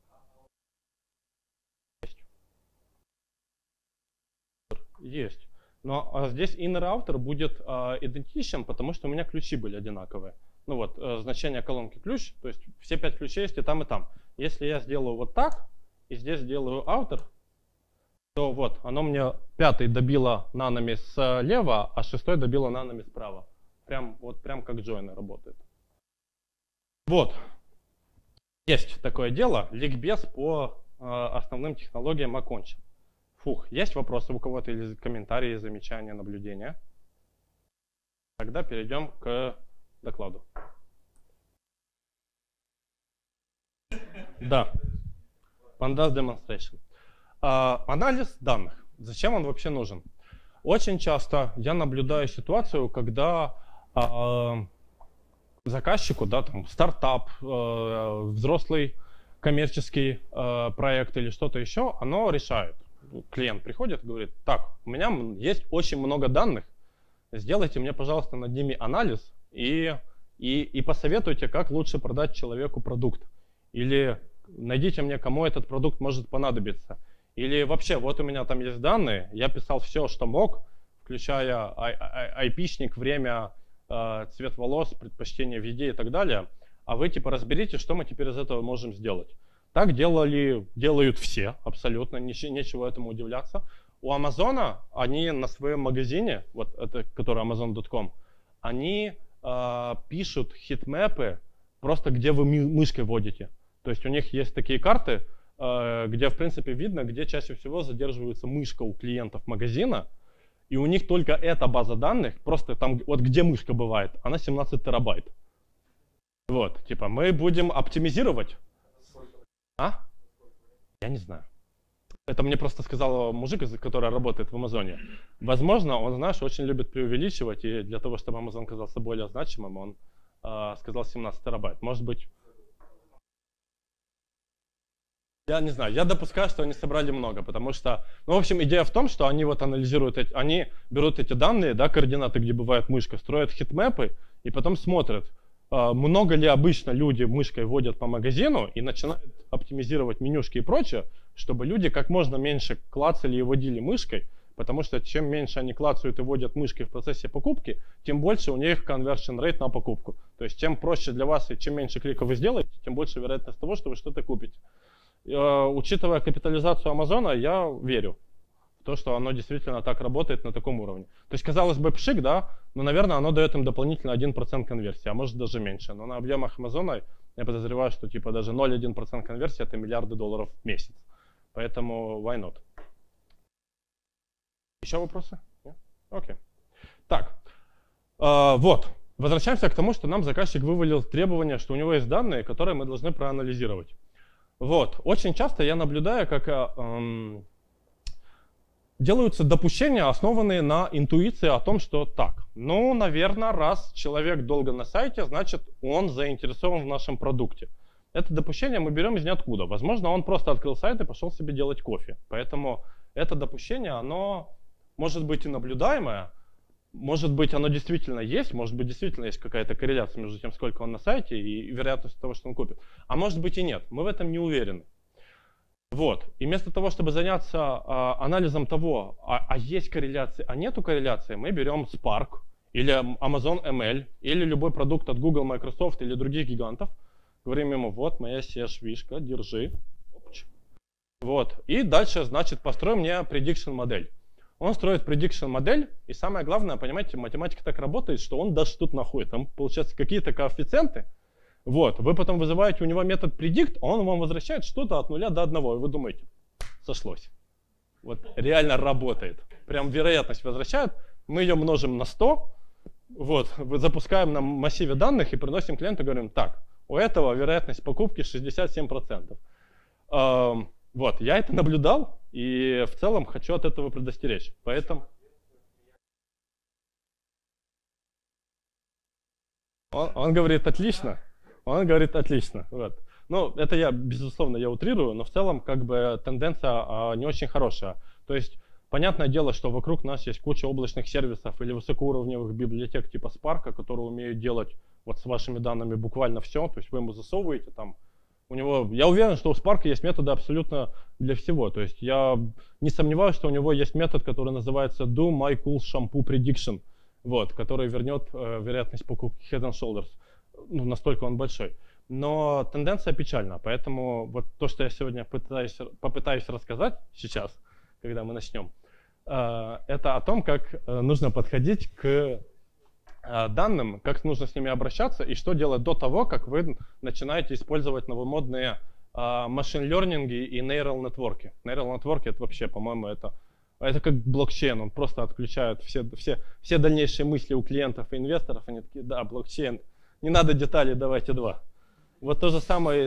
Есть. Но здесь inner outer будет идентичен, потому что у меня ключи были одинаковые. Ну вот, значение колонки ключ, то есть все 5 ключей есть и там, и там. Если я сделаю вот так, и здесь сделаю outer, то вот, оно мне 5 добило нанами слева, а 6 добило нанами справа. Прям как join работает. Вот. Есть такое дело. Ликбез по основным технологиям окончен. Фух, есть вопросы у кого-то или комментарии, замечания, наблюдения? Тогда перейдем к докладу. Да. Pandas Demonstration. Анализ данных. Зачем он вообще нужен? Очень часто я наблюдаю ситуацию, когда заказчику, да, там, стартап, взрослый коммерческий проект или что-то еще, оно решает. Клиент приходит и говорит: так, у меня есть очень много данных, сделайте мне, пожалуйста, над ними анализ и посоветуйте, как лучше продать человеку продукт. Или найдите мне, кому этот продукт может понадобиться. Или вообще, вот у меня там есть данные, я писал все, что мог, включая айпишник, время, цвет волос, предпочтение в еде и так далее. А вы типа разберите, что мы теперь из этого можем сделать. Так делают все, абсолютно, нечего этому удивляться. У Амазона, они на своем магазине, вот это, который Amazon.com, они пишут хитмэпы просто где вы мышкой вводите. То есть у них есть такие карты, где в принципе видно, где чаще всего задерживается мышка у клиентов магазина. И у них только эта база данных, просто там, вот где мышка бывает, она 17 терабайт. Вот, типа мы будем оптимизировать. А? Я не знаю. Это мне просто сказал мужик, который работает в Амазоне. Возможно, он, знаешь, очень любит преувеличивать, и для того, чтобы Амазон казался более значимым, он сказал 17 терабайт. Может быть, я не знаю, я допускаю, что они собрали много, потому что, ну, в общем, идея в том, что они вот анализируют, они берут эти данные, да, координаты, где бывает мышка, строят хитмэпы, и потом смотрят, много ли обычно люди мышкой вводят по магазину и начинают оптимизировать менюшки и прочее, чтобы люди как можно меньше клацали и вводили мышкой, потому что чем меньше они клацают и вводят мышкой в процессе покупки, тем больше у них conversion rate на покупку. То есть чем проще для вас и чем меньше кликов вы сделаете, тем больше вероятность того, что вы что-то купите. Учитывая капитализацию Амазона, я верю в то, что оно действительно так работает на таком уровне. То есть, казалось бы, пшик, да, но, наверное, оно дает им дополнительно 1% конверсии, а может даже меньше. Но на объемах Амазона я подозреваю, что типа даже 0,1% конверсии это миллиарды долларов в месяц. Поэтому why not? Еще вопросы? Нет? Окей. Так, вот. Возвращаемся к тому, что нам заказчик вывалил требования, что у него есть данные, которые мы должны проанализировать. Вот. Очень часто я наблюдаю, как делаются допущения, основанные на интуиции о том, что так. Ну, наверное, раз человек долго на сайте, значит, он заинтересован в нашем продукте. Это допущение мы берем из ниоткуда. Возможно, он просто открыл сайт и пошел себе делать кофе. Поэтому это допущение, оно может быть и наблюдаемое, может быть, оно действительно есть, может быть, действительно есть какая-то корреляция между тем, сколько он на сайте и вероятностью того, что он купит. А может быть и нет, мы в этом не уверены. Вот. И вместо того, чтобы заняться анализом того, есть корреляция, а нету корреляции, мы берем Spark или Amazon ML или любой продукт от Google, Microsoft или других гигантов, говорим ему, вот моя SEO-швишка, держи. Вот. И дальше, значит, построй мне prediction модель. Он строит prediction модель, и самое главное, понимаете, математика так работает, что он даже тут находит. Там получаются какие-то коэффициенты. Вот, вы потом вызываете у него метод predict, он вам возвращает что-то от 0 до 1, и вы думаете, сошлось. Вот реально работает. Прям вероятность возвращает, мы ее множим на 100, вот, запускаем на массиве данных и приносим клиенту, говорим, так, у этого вероятность покупки 67%. Вот, я это наблюдал и в целом хочу от этого предостеречь. Поэтому он говорит отлично. Он говорит отлично. Вот. Ну, это я, безусловно, я утрирую, но в целом как бы тенденция не очень хорошая. То есть, понятное дело, что вокруг нас есть куча облачных сервисов или высокоуровневых библиотек типа Spark, которые умеют делать вот с вашими данными буквально все. То есть вы ему засовываете там. У него, я уверен, что у Spark есть методы абсолютно для всего. То есть я не сомневаюсь, что у него есть метод, который называется Do My Cool Shampoo Prediction, вот, который вернет вероятность покупки Head and Shoulders. Ну, настолько он большой. Но тенденция печальна. Поэтому вот то, что я сегодня попытаюсь рассказать сейчас, когда мы начнем, это о том, как нужно подходить к данным, как нужно с ними обращаться и что делать до того, как вы начинаете использовать новомодные машин лернинги и neural network. Neural network это вообще, по-моему, это как блокчейн, он просто отключает все дальнейшие мысли у клиентов и инвесторов, они такие, да, блокчейн, не надо деталей, давайте 2. Вот то же самое и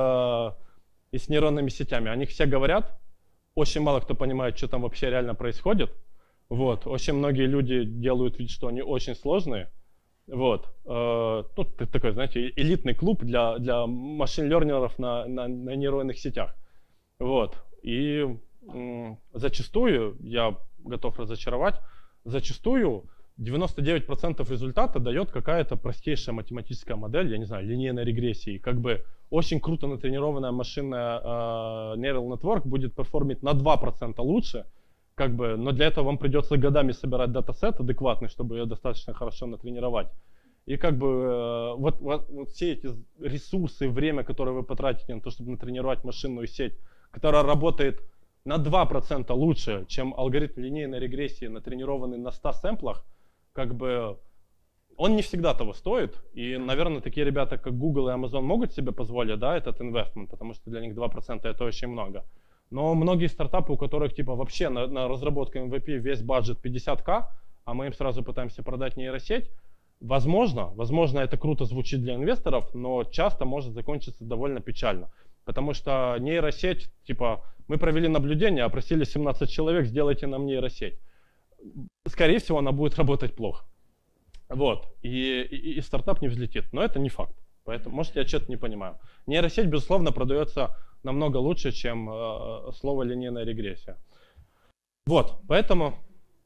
с нейронными сетями, о них все говорят, очень мало кто понимает, что там вообще реально происходит. Вот. Очень многие люди делают вид, что они очень сложные. Вот. Тут такой, знаете, элитный клуб для машин-лернеров на нейронных сетях. Вот. И зачастую, я готов разочаровать, зачастую 99% результата дает какая-то простейшая математическая модель, я не знаю, линейной регрессии. Как бы очень круто натренированная машинная neural network будет перформить на 2% лучше, как бы, но для этого вам придется годами собирать датасет адекватный, чтобы ее достаточно хорошо натренировать. И как бы вот все эти ресурсы, время, которое вы потратите на то, чтобы натренировать машинную сеть, которая работает на 2% лучше, чем алгоритм линейной регрессии, натренированный на 100 сэмплах, как бы он не всегда того стоит. И, наверное, такие ребята, как Google и Amazon, могут себе позволить, да, этот инвестмент, потому что для них 2% это очень много. Но многие стартапы, у которых типа вообще на разработку MVP весь бюджет 50К, а мы им сразу пытаемся продать нейросеть, возможно, это круто звучит для инвесторов, но часто может закончиться довольно печально. Потому что нейросеть, типа, мы провели наблюдение, опросили 17 человек, сделайте нам нейросеть. Скорее всего, она будет работать плохо. Вот. И стартап не взлетит. Но это не факт. Поэтому, может, я что-то не понимаю. Нейросеть, безусловно, продается намного лучше, чем слово линейная регрессия. Вот. Поэтому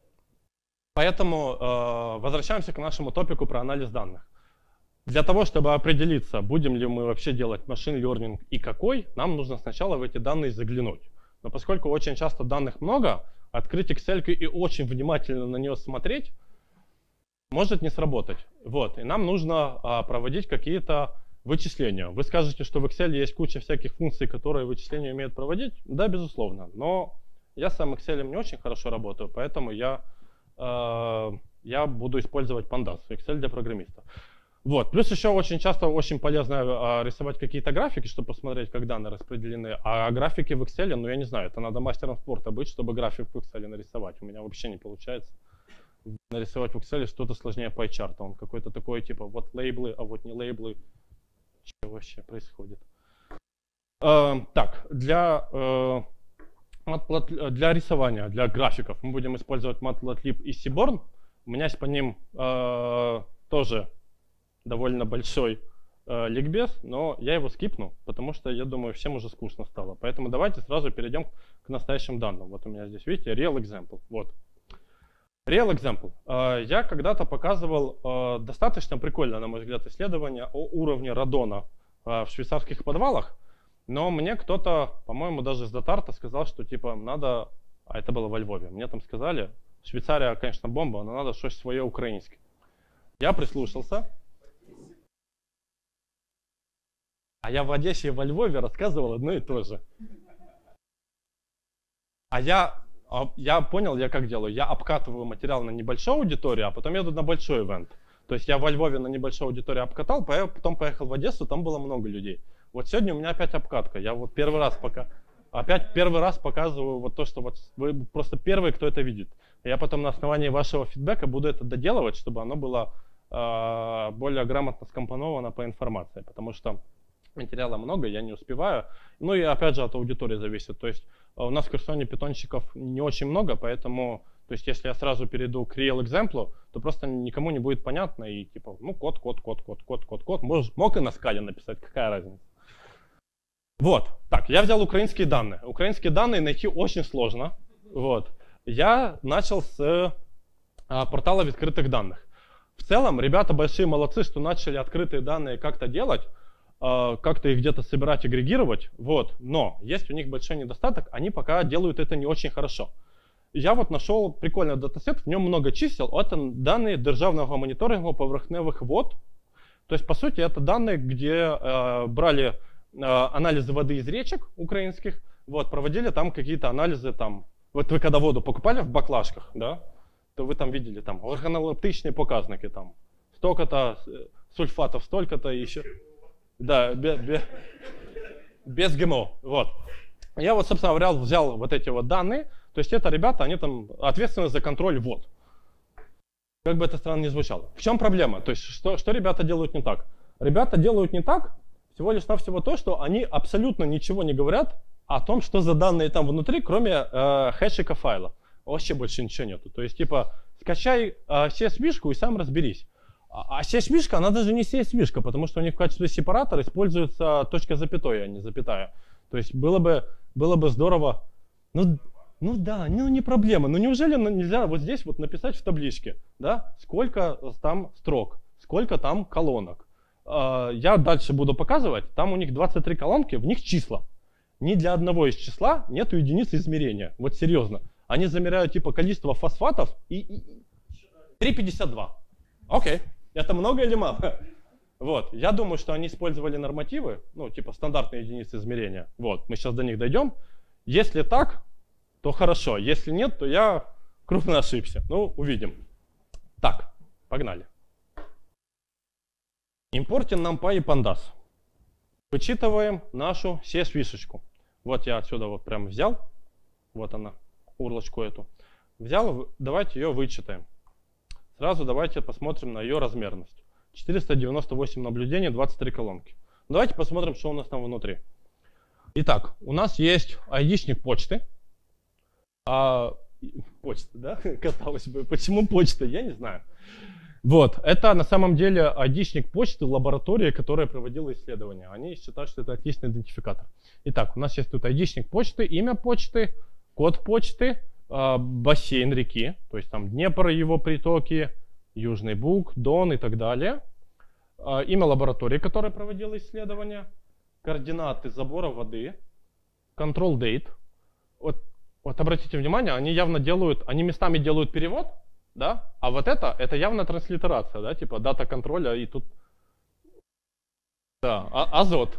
возвращаемся к нашему топику про анализ данных. Для того, чтобы определиться, будем ли мы вообще делать машин learning и какой, нам нужно сначала в эти данные заглянуть. Но поскольку очень часто данных много, открыть Excel и очень внимательно на нее смотреть может не сработать. Вот. И нам нужно проводить какие-то вычисления. Вы скажете, что в Excel есть куча всяких функций, которые вычисления умеют проводить? Да, безусловно. Но я сам Excel не очень хорошо работаю, поэтому я буду использовать Pandas, Excel для программистов. Вот. Плюс еще очень часто очень полезно рисовать какие-то графики, чтобы посмотреть, как данные распределены. А графики в Excel, ну я не знаю, это надо мастером спорта быть, чтобы график в Excel нарисовать. У меня вообще не получается нарисовать в Excel что-то сложнее PyChart. Он какой-то такой, типа, вот лейблы, а вот не лейблы. Что вообще происходит? Так, для рисования, для графиков мы будем использовать Matplotlib и Seaborn. У меня есть по ним тоже довольно большой ликбез, но я его скипну, потому что, я думаю, всем уже скучно стало. Поэтому давайте сразу перейдем к настоящим данным. Вот у меня здесь, видите, real example. Вот. Real example. Я когда-то показывал достаточно прикольно, на мой взгляд, исследование о уровне радона в швейцарских подвалах, но мне кто-то, по-моему, даже из Датарта сказал, что типа надо, а это было во Львове, мне там сказали, Швейцария, конечно, бомба, но надо что-то свое украинское. Я прислушался. А я в Одессе и во Львове рассказывал одно и то же. Я понял, я как делаю. Я обкатываю материал на небольшую аудиторию, а потом еду на большой ивент. То есть я во Львове на небольшой аудитории обкатал, потом поехал в Одессу, там было много людей. Вот сегодня у меня опять обкатка. Я вот первый раз показываю вот то, что вот вы просто первые, кто это видит. Я потом на основании вашего фидбэка буду это доделывать, чтобы оно было более грамотно скомпоновано по информации. Потому что материала много, я не успеваю. Ну и опять же от аудитории зависит. То есть у нас в Херсоне питончиков не очень много, поэтому, то есть если я сразу перейду к real example, то просто никому не будет понятно и типа, ну код, мог и на скале написать, какая разница. Вот, так, я взял украинские данные. Украинские данные найти очень сложно. Вот. Я начал с портала открытых данных. В целом, ребята большие молодцы, что начали открытые данные как-то делать, как-то их где-то собирать, агрегировать, вот. Но есть у них большой недостаток, они пока делают это не очень хорошо. Я вот нашел прикольный датасет, в нем много чисел, это данные державного мониторингу поверхневых вод. То есть, по сути, это данные, где брали анализы воды из речек украинских, вот, проводили там какие-то анализы, там, вот вы когда воду покупали в баклажках, да, то вы там видели там органолептичные показники, там, столько-то сульфатов, столько-то еще. Да, без ГМО. Вот. Я вот, собственно говоря, взял вот эти вот данные. То есть это ребята, они там ответственны за контроль вод. Как бы это странно ни звучало. В чем проблема? То есть что ребята делают не так? Ребята делают не так всего лишь навсего то, что они абсолютно ничего не говорят о том, что за данные там внутри, кроме хэшика файла. Вообще больше ничего нету. То есть типа скачай CSV-шку и сам разберись. А CSV-шка, она даже не CSV-шка, потому что у них в качестве сепаратора используется точка запятой, а не запятая. То есть было бы здорово. Ну да, не проблема. Ну неужели нельзя вот здесь вот написать в табличке, да, сколько там строк, сколько там колонок. Я дальше буду показывать, там у них 23 колонки, в них числа. Ни для одного из числа нету единицы измерения. Вот серьезно. Они замеряют типа количество фосфатов и 3,52. Окей. Это много или мало? Вот. Я думаю, что они использовали нормативы, ну, типа стандартные единицы измерения. Вот. Мы сейчас до них дойдем. Если так, то хорошо. Если нет, то я крупно ошибся. Ну, увидим. Так, погнали. Импортим NumPy и Pandas. Вычитываем нашу CSV-шечку. Вот я отсюда вот прям взял. Вот она, урлочку эту. Взял, давайте ее вычитаем. Сразу давайте посмотрим на ее размерность. 498 наблюдений, 23 колонки. Давайте посмотрим, что у нас там внутри. Итак, у нас есть айдишник почты. Почта, да? Казалось бы, почему почта, я не знаю. Вот, это на самом деле айдишник почты лаборатории, которая проводила исследования. Они считают, что это отличный идентификатор. Итак, у нас есть тут айдишник почты, имя почты, код почты, бассейн реки, то есть там Днепр, его притоки, Южный Буг, Дон и так далее. Имя лаборатории, которая проводила исследования, координаты забора воды, control date. Вот обратите внимание, они явно делают, они местами делают перевод, да, а вот это явно транслитерация, да, типа дата контроля и тут, да, азот.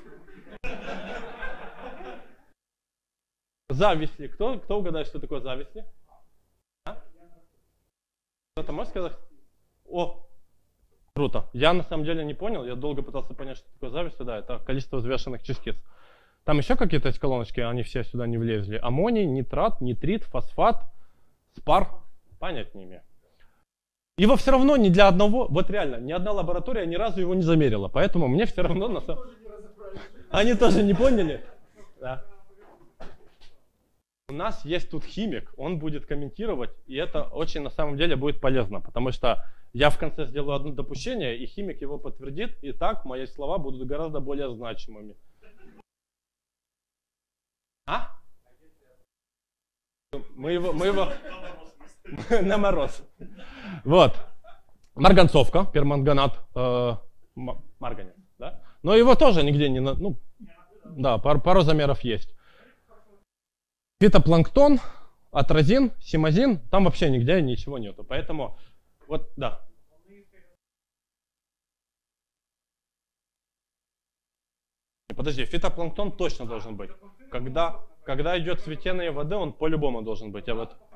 Зависли. Кто угадает, что такое зависли? А? Кто-то может сказать? О, круто. Я на самом деле не понял, я долго пытался понять, что такое зависли, да, это количество взвешенных частиц. Там еще какие-то эти колоночки, они все сюда не влезли. Аммоний, нитрат, нитрит, фосфат, спар. Понять не имею. Его все равно ни для одного, вот реально, ни одна лаборатория ни разу его не замерила. Поэтому мне все равно на самом деле. Они тоже не поняли? Да. У нас есть тут химик, он будет комментировать, и это очень на самом деле будет полезно, потому что я в конце сделаю одно допущение, и химик его подтвердит, и так мои слова будут гораздо более значимыми. А? Мы его на мороз. Вот. Марганцовка, перманганат, марганец, да? Но его тоже нигде не, ну, да, пару замеров есть. Фитопланктон, атразин, симазин, там вообще нигде ничего нету. Поэтому, вот, да. Подожди, фитопланктон точно должен быть. Когда идет цветение воды, он по-любому должен быть. А вот...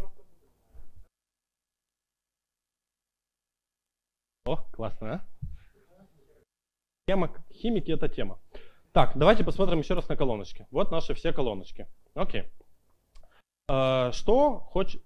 О, классно, а? Тема химики — это тема. Так, давайте посмотрим еще раз на колоночки. Вот наши все колоночки. Окей. Что хочет...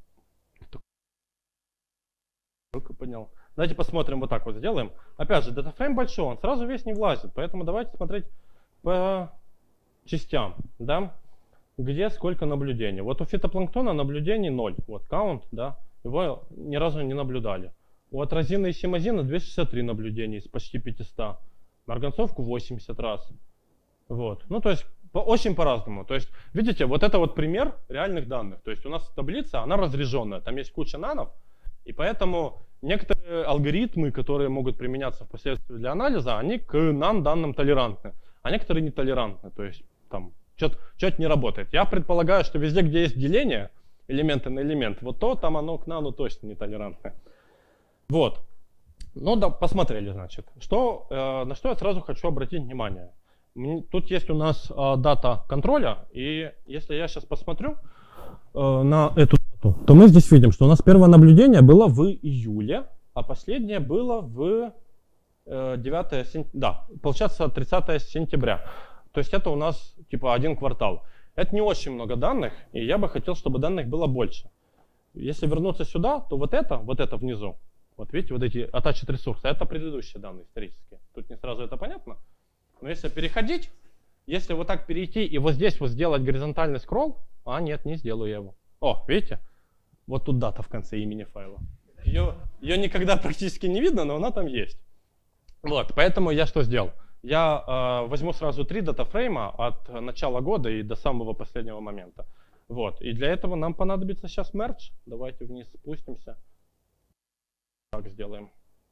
Руку поднял. Давайте посмотрим, вот так вот сделаем. Опять же, датафрейм большой, он сразу весь не влазит. Поэтому давайте смотреть по частям. Да? Где сколько наблюдений. Вот у фитопланктона наблюдений 0. Вот count, да, его ни разу не наблюдали. У атразина и симазина 263 наблюдения из почти 500. Марганцовку 80 раз. Вот. Ну, то есть, очень по-разному. То есть, видите, вот это вот пример реальных данных. То есть, у нас таблица, она разряженная. Там есть куча нанов. И поэтому некоторые алгоритмы, которые могут применяться впоследствии для анализа, они к NaN-данным толерантны. А некоторые нетолерантны. То есть, там, что-то не работает. Я предполагаю, что везде, где есть деление, элементы на элемент, вот то там оно к нану точно нетолерантное. Вот. Ну да, посмотрели, значит. На что я сразу хочу обратить внимание. Тут есть у нас дата контроля, и если я сейчас посмотрю на эту дату, то мы здесь видим, что у нас первое наблюдение было в июле, а последнее было в 9 сентября, да, получается 30 сентября. То есть это у нас типа один квартал. Это не очень много данных, и я бы хотел, чтобы данных было больше. Если вернуться сюда, то вот это внизу, вот видите, вот эти attached ресурсы, это предыдущие данные исторические. Тут не сразу это понятно. Но если переходить, если вот так перейти и вот здесь вот сделать горизонтальный скролл, нет, не сделаю я его. О, видите? Вот тут дата в конце имени файла. Ее никогда практически не видно, но она там есть. Вот, поэтому я что сделал? Я возьму сразу 3 датафрейма от начала года и до самого последнего момента. Вот, и для этого нам понадобится сейчас merge. Давайте вниз спустимся. Так сделаем.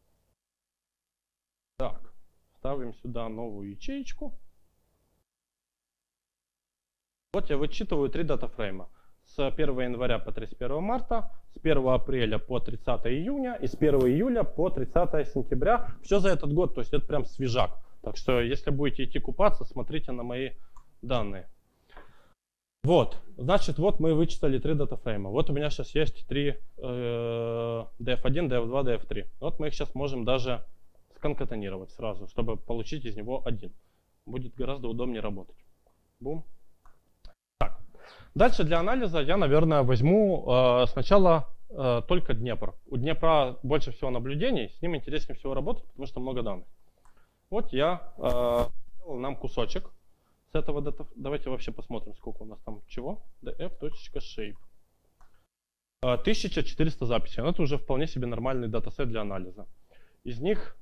Так, ставим сюда новую ячеечку. Вот я вычитываю 3 датафрейма. С 1 января по 31 марта, с 1 апреля по 30 июня и с 1 июля по 30 сентября. Все за этот год, то есть это прям свежак. Так что, если будете идти купаться, смотрите на мои данные. Вот, значит, вот мы вычитали 3 датафрейма. Вот у меня сейчас есть 3 df1, df2, df3. Вот мы их сейчас можем даже сконкатенировать сразу, чтобы получить из него один. Будет гораздо удобнее работать. Бум. Так. Дальше для анализа я, наверное, возьму сначала только Днепр. У Днепра больше всего наблюдений, с ним интереснее всего работать, потому что много данных. Вот я сделал нам кусочек С этого давайте вообще посмотрим, сколько у нас там чего. df.shape. 1400 записей. Это уже вполне себе нормальный датасет для анализа. Из них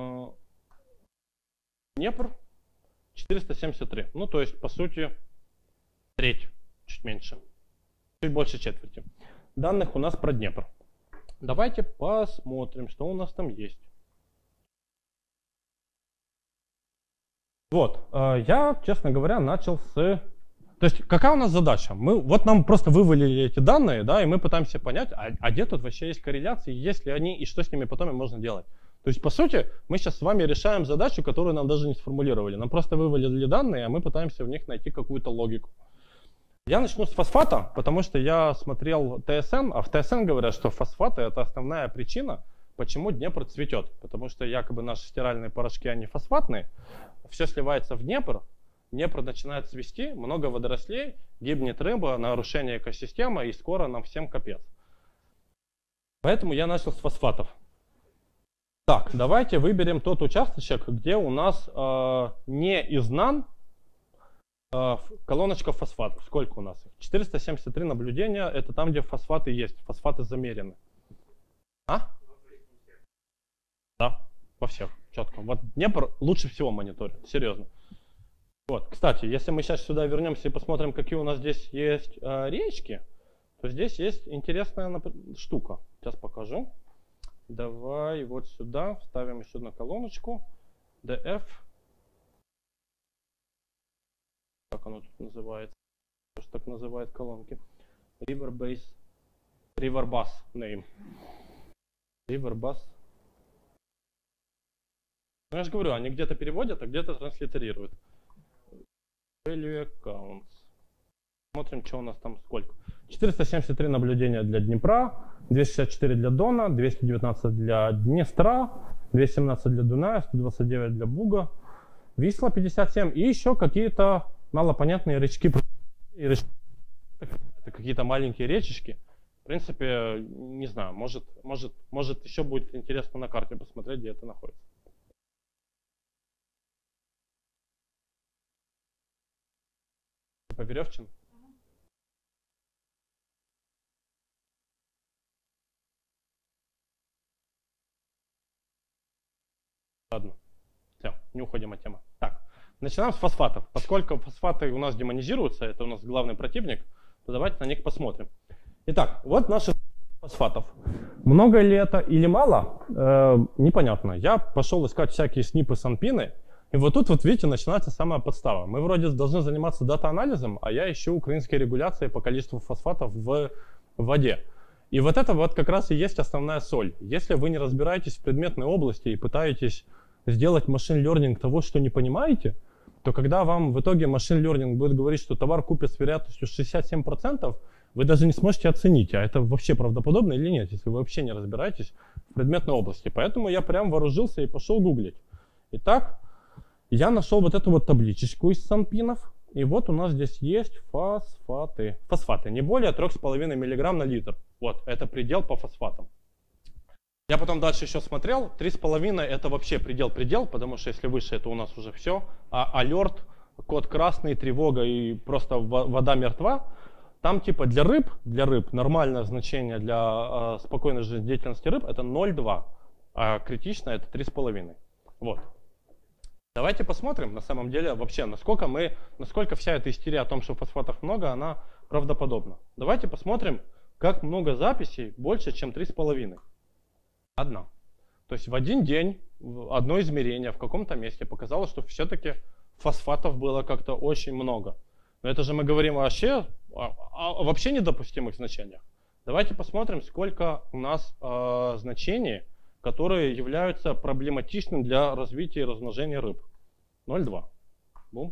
Днепр 473. Ну, то есть, по сути, треть, чуть меньше. Чуть больше четверти. Данных у нас про Днепр. Давайте посмотрим, что у нас там есть. Вот, я, честно говоря, начал с... То есть, какая у нас задача? Вот нам просто вывалили эти данные, да, и мы пытаемся понять, а где тут вообще есть корреляции, есть ли они, и что с ними потом можно делать. То есть, по сути, мы сейчас с вами решаем задачу, которую нам даже не сформулировали. Нам просто вывалили данные, а мы пытаемся в них найти какую-то логику. Я начну с фосфата, потому что я смотрел ТСН, а в ТСН говорят, что фосфаты — это основная причина, почему Днепр цветет. Потому что якобы наши стиральные порошки, они фосфатные, все сливается в Днепр, Днепр начинает цвести, много водорослей, гибнет рыба, нарушение экосистемы, и скоро нам всем капец. Поэтому я начал с фосфатов. Так, давайте выберем тот участочек, где у нас не изнан колоночка фосфатов. Сколько у нас их? 473 наблюдения. Это там, где фосфаты есть. Фосфаты замерены. А? Да, во всех. Четко. Вот Днепр лучше всего мониторит. Серьезно. Вот. Кстати, если мы сейчас сюда вернемся и посмотрим, какие у нас здесь есть речки, то здесь есть интересная штука. Сейчас покажу. Давай вот сюда вставим еще одну колоночку. DF. Как оно тут называется? Что так называют колонки? River Bus name. River Bus. Ну, я же говорю, они где-то переводят, а где-то транслитерируют. Value accounts. Смотрим, что у нас там сколько. 473 наблюдения для Днепра, 264 для Дона, 219 для Днестра, 217 для Дуная, 129 для Буга, Висла 57 и еще какие-то малопонятные речки. Это какие-то маленькие речечки. В принципе, не знаю, может еще будет интересно на карте посмотреть, где это находится. По веревчин? Ладно, все, не уходим от темы. Так, начинаем с фосфатов. Поскольку фосфаты у нас демонизируются, это у нас главный противник, то давайте на них посмотрим. Итак, вот наши фосфатов. Много ли это или мало? Непонятно. Я пошел искать всякие снипы, санпины, и вот тут, вот видите, начинается самая подстава. Мы вроде должны заниматься дата-анализом, а я ищу украинские регуляции по количеству фосфатов в воде. И вот это вот как раз и есть основная соль. Если вы не разбираетесь в предметной области и пытаетесь сделать машин-лернинг того, что не понимаете, то когда вам в итоге машин-лернинг будет говорить, что товар купят с вероятностью 67%, вы даже не сможете оценить, а это вообще правдоподобно или нет, если вы вообще не разбираетесь в предметной области. Поэтому я прям вооружился и пошел гуглить. Итак, я нашел вот эту вот табличечку из санпинов. И вот у нас здесь есть фосфаты. Фосфаты не более 3,5 мг на литр. Вот, это предел по фосфатам. Я потом дальше еще смотрел. 3,5 это вообще предел, потому что если выше, это у нас уже все. А алерт, код красный, тревога и просто вода мертва. Там типа для рыб нормальное значение для спокойной жизнедеятельности рыб это 0,2. А критичное это 3,5. Вот. Давайте посмотрим, на самом деле, вообще, насколько вся эта истерия о том, что фосфатов много, она правдоподобна. Давайте посмотрим, как много записей больше, чем 3,5. Одна. То есть в один день одно измерение в каком-то месте показало, что все-таки фосфатов было как-то очень много. Но это же мы говорим вообще о вообще недопустимых значениях. Давайте посмотрим, сколько у нас значений, которые являются проблематичным для развития и размножения рыб. 0,2. Бум.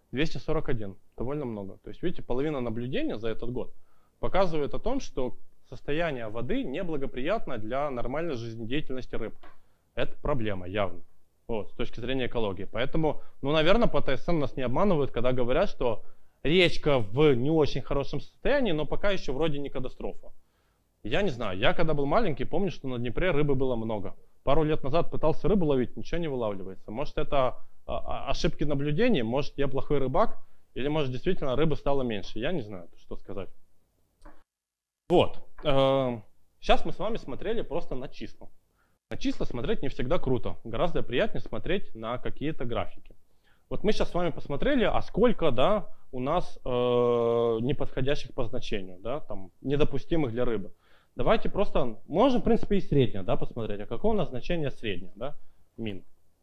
241. Довольно много. То есть, видите, половина наблюдения за этот год показывает о том, что состояние воды неблагоприятно для нормальной жизнедеятельности рыб. Это проблема, явно. Вот, с точки зрения экологии. Поэтому, наверное, по ТСН нас не обманывают, когда говорят, что речка в не очень хорошем состоянии, но пока еще вроде не катастрофа. Я не знаю, я когда был маленький, помню, что на Днепре рыбы было много. Пару лет назад пытался рыбу ловить, ничего не вылавливается. Может, это ошибки наблюдения, может, я плохой рыбак, или, может, действительно рыбы стало меньше. Я не знаю, что сказать. Вот. Сейчас мы с вами смотрели просто на числа. На числа смотреть не всегда круто. Гораздо приятнее смотреть на какие-то графики. Вот мы сейчас с вами посмотрели, а сколько, да, у нас неподходящих по значению, да, там, недопустимых для рыбы. Давайте просто, можем, в принципе, и среднее, да, посмотреть, а какое у нас значение среднее, да, мин.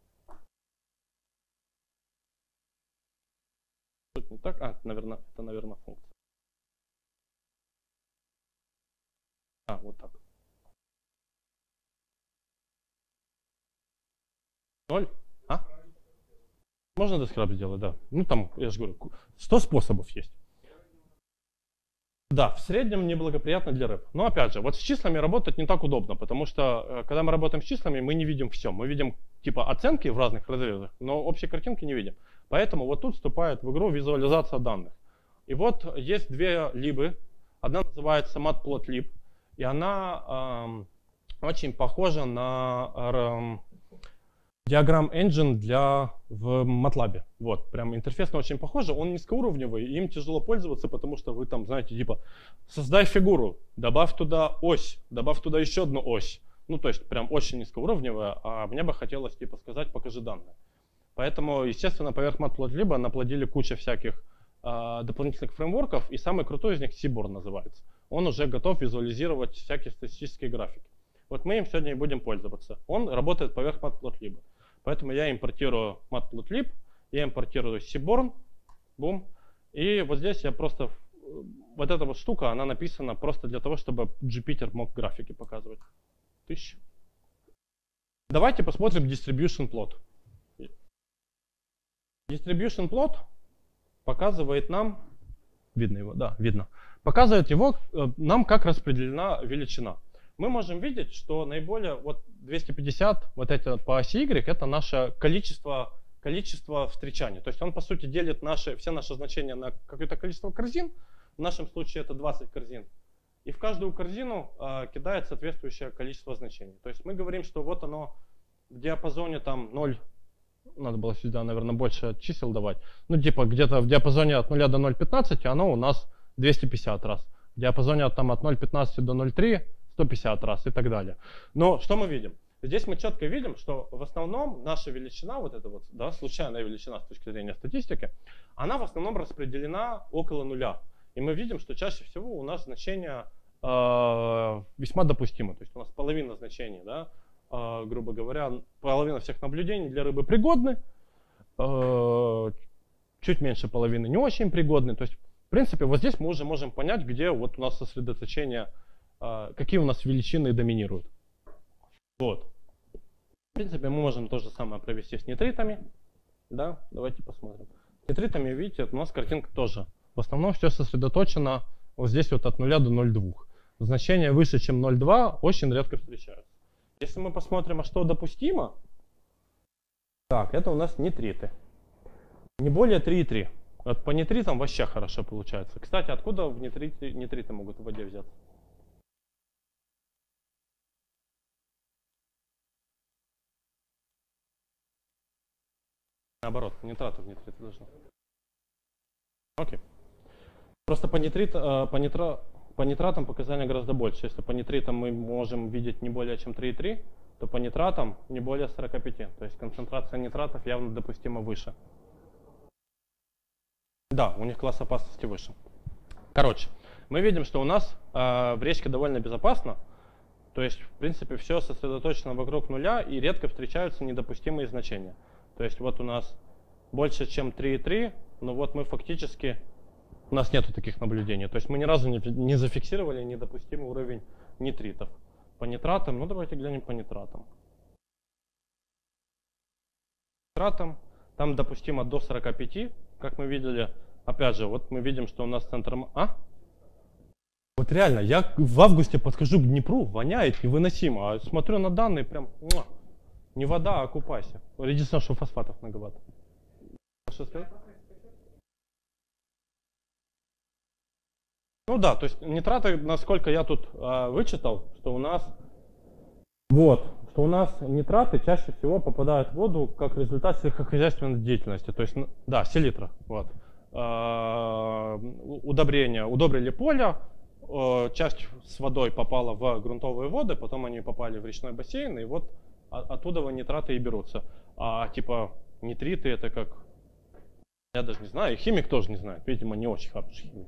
Не так? Это, наверное, функция. Вот так. 0. Можно дескраб сделать, да. Ну, там, я же говорю, 100 способов есть. Да, в среднем неблагоприятно для рыб. Но опять же, вот с числами работать не так удобно, потому что, когда мы работаем с числами, мы не видим все. Мы видим, типа, оценки в разных разрезах, но общей картинки не видим. Поэтому вот тут вступает в игру визуализация данных. И вот есть две либы. Одна называется matplotlib, и она очень похожа на Diagram Engine в MATLAB. Вот, прям интерфейсно очень похоже. Он низкоуровневый, им тяжело пользоваться, потому что вы там, знаете, типа, создай фигуру, добавь туда ось, добавь туда еще одну ось. Ну, то есть, прям очень низкоуровневая, а мне бы хотелось, типа, сказать, покажи данные. Поэтому, естественно, поверх Matplotlib наплодили кучу всяких дополнительных фреймворков, и самый крутой из них Seaborn называется. Он уже готов визуализировать всякие статистические графики. Вот мы им сегодня и будем пользоваться. Он работает поверх Matplotlib. Поэтому я импортирую Matplotlib, я импортирую Seaborn, бум. И вот здесь я просто, вот эта вот штука, она написана просто для того, чтобы Jupyter мог графики показывать. Давайте посмотрим Distribution Plot. Distribution Plot показывает нам, видно его, да, видно, показывает его нам, как распределена величина. Мы можем видеть, что наиболее, вот 250, вот это по оси Y, это наше количество встречаний. То есть он, по сути, делит все наши значения на какое-то количество корзин. В нашем случае это 20 корзин. И в каждую корзину кидает соответствующее количество значений. То есть мы говорим, что вот оно в диапазоне там 0, надо было сюда, наверное, больше чисел давать. Ну, типа где-то в диапазоне от 0 до 0,15 оно у нас 250 раз. В диапазоне от 0,15 до 0,3 150 раз и так далее. Но что мы видим? Здесь мы четко видим, что в основном наша величина, вот эта вот, да, случайная величина с точки зрения статистики, она в основном распределена около нуля. И мы видим, что чаще всего у нас значения весьма допустимы. То есть у нас половина значений, да, грубо говоря, половина всех наблюдений для рыбы пригодны, чуть меньше половины не очень пригодны. То есть, в принципе, вот здесь мы уже можем понять, где вот у нас сосредоточение, какие у нас величины доминируют. Вот. В принципе, мы можем то же самое провести с нитритами. Да, давайте посмотрим. С нитритами, видите, у нас картинка тоже. В основном все сосредоточено вот здесь вот от 0 до 0,2. Значения выше, чем 0,2 очень редко встречаются. Если мы посмотрим, а что допустимо, так, это у нас нитриты. Не более 3,3. Вот по нитритам вообще хорошо получается. Кстати, откуда в нитриты могут в воде взяться? Наоборот, нитратов в нитриты должно. Окей. Просто по нитратам показания гораздо больше. Если по нитритам мы можем видеть не более чем 3,3, то по нитратам не более 45. То есть концентрация нитратов явно допустимо выше. Да, у них класс опасности выше. Короче, мы видим, что у нас в речке довольно безопасно. То есть, в принципе, все сосредоточено вокруг нуля и редко встречаются недопустимые значения. То есть вот у нас больше, чем 3,3, но вот мы фактически, у нас нету таких наблюдений. То есть мы ни разу не зафиксировали недопустимый уровень нитритов. По нитратам, ну давайте глянем по нитратам. Нитратам там допустимо до 45, как мы видели. Опять же, вот мы видим, что у нас центр... Вот реально, я в августе подхожу к Днепру, воняет невыносимо. А смотрю на данные, прям... Не вода, а купайся. Единственное, что фосфатов многовато. Что сказать? Ну да, то есть нитраты, насколько я тут вычитал, что у нас... Вот, что у нас нитраты чаще всего попадают в воду как результат сельскохозяйственной деятельности. То есть, да, селитра. Вот. Удобрения. Удобрили поле, часть с водой попала в грунтовые воды, потом они попали в речной бассейн, и вот оттуда нитраты и берутся. А типа нитриты это как... Я даже не знаю, и химик тоже не знает. Видимо, не очень хороший химик.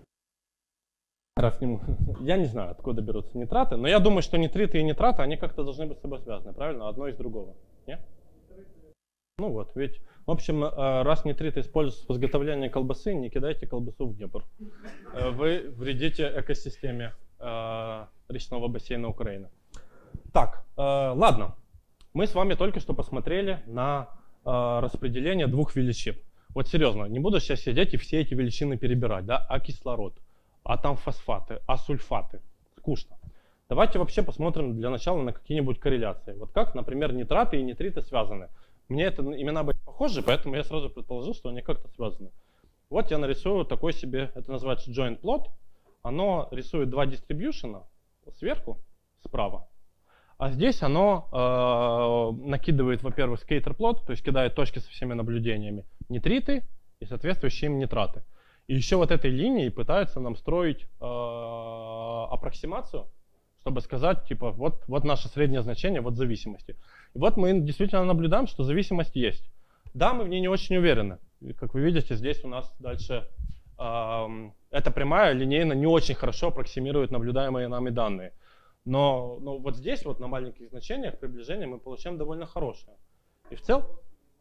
Я не знаю, откуда берутся нитраты, но я думаю, что нитриты и нитраты, они как-то должны быть с собой связаны, правильно? Одно из другого. Нет? Ну вот, ведь, в общем, раз нитриты используются в изготовлении колбасы, не кидайте колбасу в Днепр. Вы вредите экосистеме речного бассейна Украины. Так, ладно. Мы с вами только что посмотрели на распределение двух величин. Вот серьезно, не буду сейчас сидеть и все эти величины перебирать, да? А кислород, а там фосфаты, а сульфаты. Скучно. Давайте вообще посмотрим для начала на какие-нибудь корреляции. Вот как, например, нитраты и нитриты связаны. Мне это имена были похожи, поэтому я сразу предположил, что они как-то связаны. Вот я нарисую такой себе, это называется joint plot. Оно рисует два дистрибьюшена сверху, справа. А здесь оно накидывает, во-первых, scatter plot, то есть кидает точки со всеми наблюдениями, нитриты и соответствующие им нитраты. И еще вот этой линией пытаются нам строить аппроксимацию, чтобы сказать, типа, вот наше среднее значение, вот зависимости. И вот мы действительно наблюдаем, что зависимость есть. Да, мы в ней не очень уверены. И, как вы видите, здесь у нас дальше эта прямая линейно не очень хорошо аппроксимирует наблюдаемые нами данные. Но вот здесь, вот на маленьких значениях приближения мы получаем довольно хорошее. И в целом...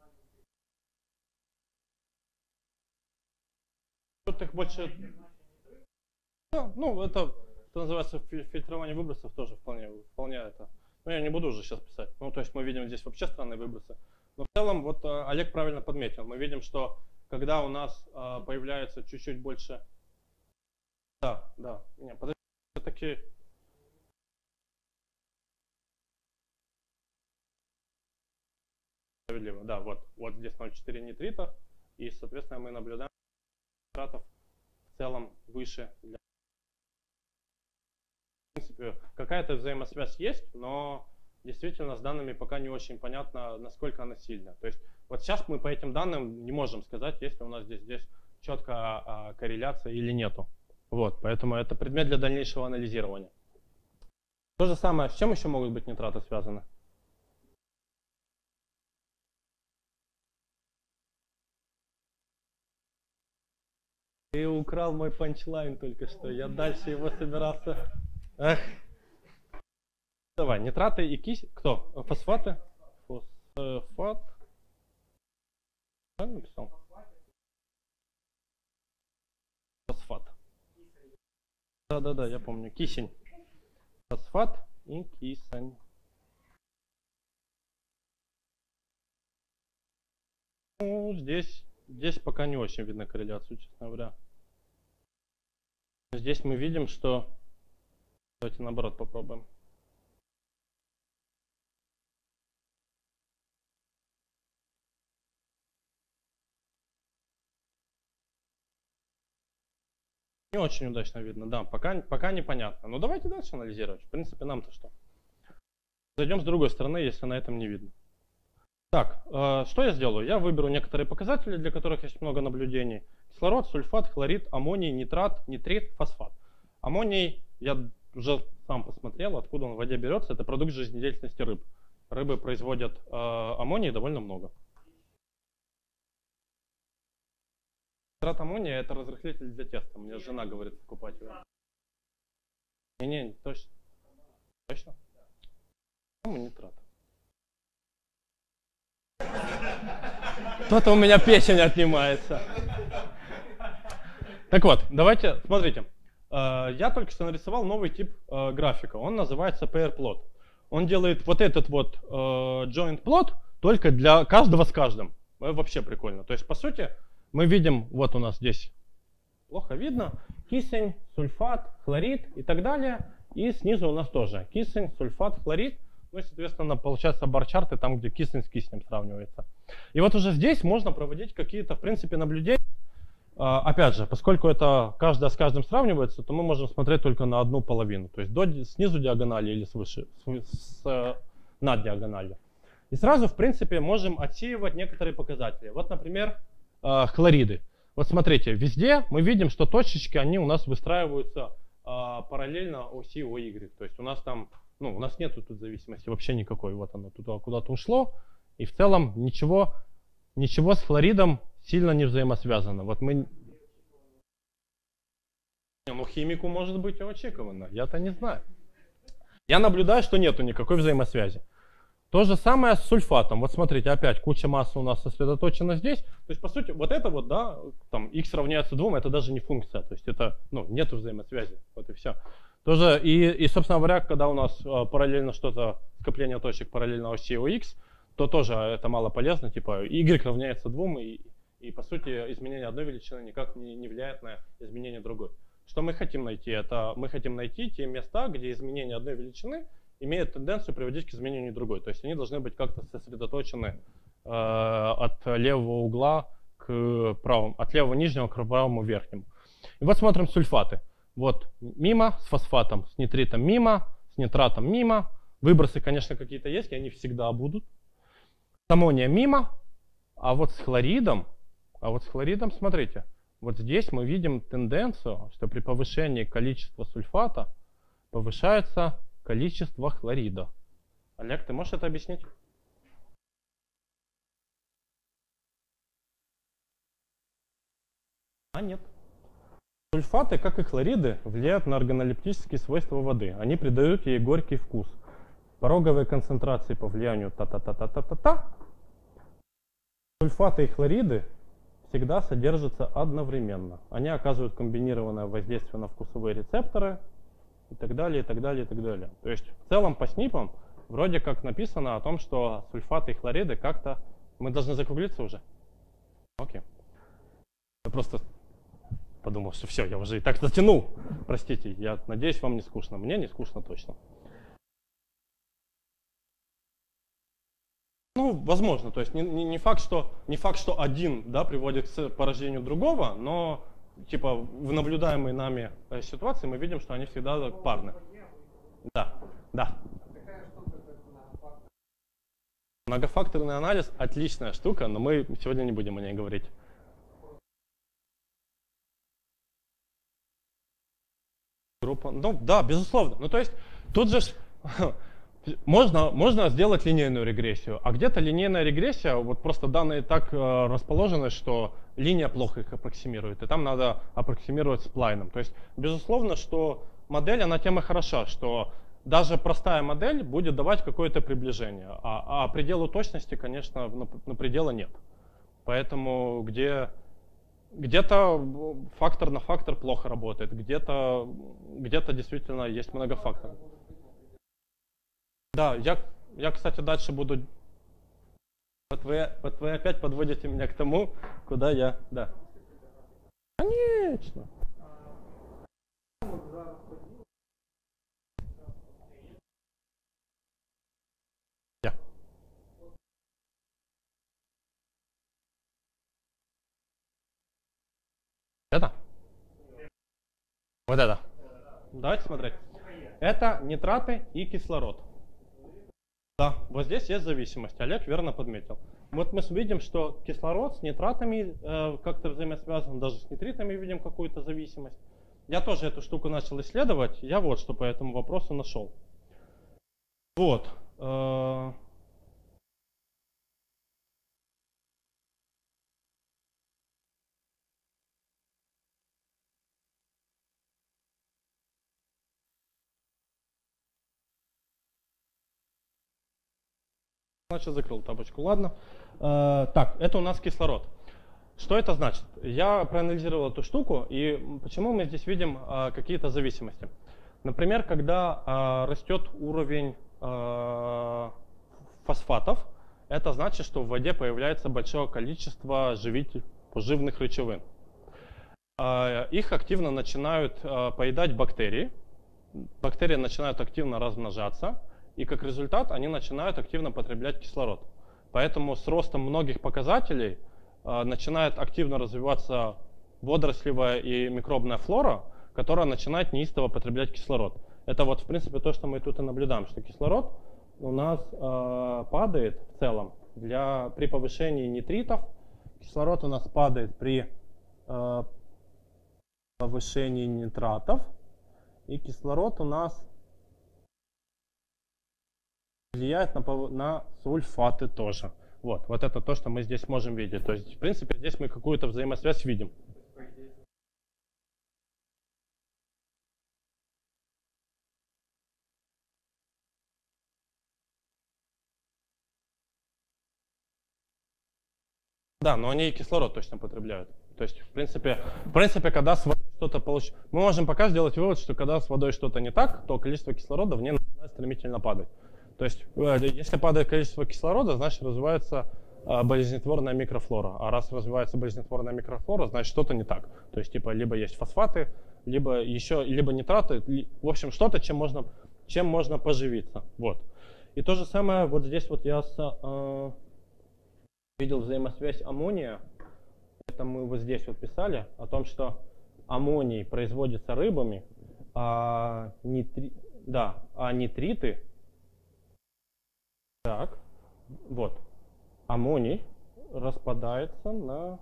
Тут их больше... Да, ну, это называется фильтрование выбросов, тоже вполне это... Ну, я не буду уже сейчас писать. Ну, то есть мы видим здесь вообще странные выбросы. Но в целом, вот Олег правильно подметил. Мы видим, что когда у нас появляется чуть-чуть больше... Да. Не, подожди, все-таки... Справедливо, да, вот здесь 0,4 нитрита, и, соответственно, мы наблюдаем, что нитратов в целом выше. В принципе, какая-то взаимосвязь есть, но действительно с данными пока не очень понятно, насколько она сильна. То есть вот сейчас мы по этим данным не можем сказать, есть ли у нас здесь четкая корреляция или нету. Вот, поэтому это предмет для дальнейшего анализирования. То же самое, с чем еще могут быть нитраты связаны? Ты украл мой панчлайн только что, я дальше его собирался. Эх. Давай, нитраты и кисель. Кто? Фосфаты? Фосфат. Правильно написал? Фосфат. Да, я помню. Кисень. Фосфат и кисень. Ну, здесь пока не очень видно корреляцию, честно говоря. Здесь мы видим, что... Давайте наоборот попробуем. Не очень удачно видно, да, пока непонятно. Но давайте дальше анализировать. В принципе, нам-то что? Зайдем с другой стороны, если на этом не видно. Так, что я сделаю? Я выберу некоторые показатели, для которых есть много наблюдений. Кислород, сульфат, хлорид, аммоний, нитрат, нитрит, фосфат. Аммоний, я уже сам посмотрел, откуда он в воде берется. Это продукт жизнедеятельности рыб. Рыбы производят аммоний довольно много. Нитрат аммония — это разрыхлитель для теста. Мне жена говорит покупать его. Не, точно. Точно? Нитрат. Что-то у меня печень отнимается. Так вот, давайте, смотрите. Я только что нарисовал новый тип графика. Он называется pair plot. Он делает вот этот вот joint plot только для каждого с каждым. Вообще прикольно. То есть, по сути, мы видим, вот у нас здесь плохо видно, кисень, сульфат, хлорид и так далее. И снизу у нас тоже кисень, сульфат, хлорид. Ну и, соответственно, получается бар-чарты там, где кисень с киснем сравнивается. И вот уже здесь можно проводить какие-то, в принципе, наблюдения. Опять же, поскольку это каждая с каждым сравнивается, то мы можем смотреть только на одну половину. То есть снизу диагонали или свыше, над диагональю. И сразу, в принципе, можем отсеивать некоторые показатели. Вот, например, хлориды. Вот смотрите, везде мы видим, что точечки, они у нас выстраиваются параллельно оси ОY. То есть у нас там, ну, у нас нету тут зависимости вообще никакой. Вот оно туда куда-то ушло. И в целом ничего с хлоридом сильно не взаимосвязано. Вот мы... Ну, химику может быть очековано, я-то не знаю. Я наблюдаю, что нету никакой взаимосвязи. То же самое с сульфатом. Вот смотрите, опять куча массы у нас сосредоточена здесь. То есть, по сути, вот это вот, да, там x равняется 2, это даже не функция. То есть, это, ну, нету взаимосвязи. Вот и все. Тоже, и, собственно говоря, когда у нас параллельно что-то, скопление точек параллельно оси OX, то тоже это мало полезно. Типа, y равняется 2, и по сути, изменение одной величины никак не влияет на изменение другой. Что мы хотим найти? Это мы хотим найти те места, где изменение одной величины имеет тенденцию приводить к изменению другой. То есть они должны быть как-то сосредоточены от левого угла к правому, от левого нижнего к правому верхнему. И вот смотрим сульфаты. Вот мимо, с фосфатом, с нитритом мимо, с нитратом мимо. Выбросы, конечно, какие-то есть, и они всегда будут. С аммонием мимо, а вот с хлоридом, смотрите, вот здесь мы видим тенденцию, что при повышении количества сульфата повышается количество хлорида. Олег, ты можешь это объяснить? Нет. Сульфаты, как и хлориды, влияют на органолептические свойства воды. Они придают ей горький вкус. Пороговые концентрации по влиянию та-та-та-та-та-та-та. Сульфаты и хлориды всегда содержатся одновременно. Они оказывают комбинированное воздействие на вкусовые рецепторы и так далее, и так далее, и так далее. То есть в целом по СНИПам вроде как написано о том, что сульфаты и хлориды как-то... Мы должны закруглиться уже? Окей. Я просто подумал, что все, я уже и так затянул. Простите, я надеюсь, вам не скучно. Мне не скучно точно. Ну, возможно, то есть не факт, что один, да, приводит к порождению другого, но типа в наблюдаемой нами ситуации мы видим, что они всегда парны. Да, да. Многофакторный анализ – отличная штука, но мы сегодня не будем о ней говорить. Группа, ну да, безусловно. Ну то есть тут же можно сделать линейную регрессию, а где-то линейная регрессия, вот просто данные так расположены, что линия плохо их аппроксимирует, и там надо аппроксимировать сплайном. То есть, безусловно, что модель, она тем и хороша, что даже простая модель будет давать какое-то приближение, а пределу точности, конечно, на предела нет. Поэтому где-то фактор на фактор плохо работает, где-то действительно есть многофактор. Да, я, кстати, дальше буду... Вот вы опять подводите меня к тому, куда я... Да. Конечно. Я. Это? Вот это. Давайте смотреть. Это нитраты и кислород. Да, вот здесь есть зависимость. Олег верно подметил. Вот мы видим, что кислород с нитратами как-то взаимосвязан, даже с нитритами видим какую-то зависимость. Я тоже эту штуку начал исследовать, я вот что по этому вопросу нашел. Вот. Значит, закрыл тапочку, ладно. Так, это у нас кислород. Что это значит? Я проанализировал эту штуку, и почему мы здесь видим какие-то зависимости. Например, когда растет уровень фосфатов, это значит, что в воде появляется большое количество поживных речовин. Их активно начинают поедать бактерии. Бактерии начинают активно размножаться. И как результат они начинают активно потреблять кислород. Поэтому с ростом многих показателей начинает активно развиваться водорослевая и микробная флора, которая начинает неистово потреблять кислород. Это вот в принципе то, что мы тут и наблюдаем, что кислород у нас падает в целом при повышении нитритов. Кислород у нас падает при повышении нитратов. И кислород у нас влияет на сульфаты тоже. Вот это то, что мы здесь можем видеть. То есть, в принципе, здесь мы какую-то взаимосвязь видим. Да, но они и кислород точно потребляют. То есть, в принципе, когда с водой что-то получится, мы можем пока сделать вывод, что когда с водой что-то не так, то количество кислорода в ней начинает стремительно падать. То есть, если падает количество кислорода, значит развивается болезнетворная микрофлора. А раз развивается болезнетворная микрофлора, значит что-то не так. То есть, типа, либо есть фосфаты, либо нитраты, в общем, что-то, чем можно поживиться. Вот. И то же самое вот здесь вот я видел взаимосвязь аммония. Это мы вот здесь вот писали о том, что аммоний производится рыбами, а нитриты, так, вот, аммоний распадается на...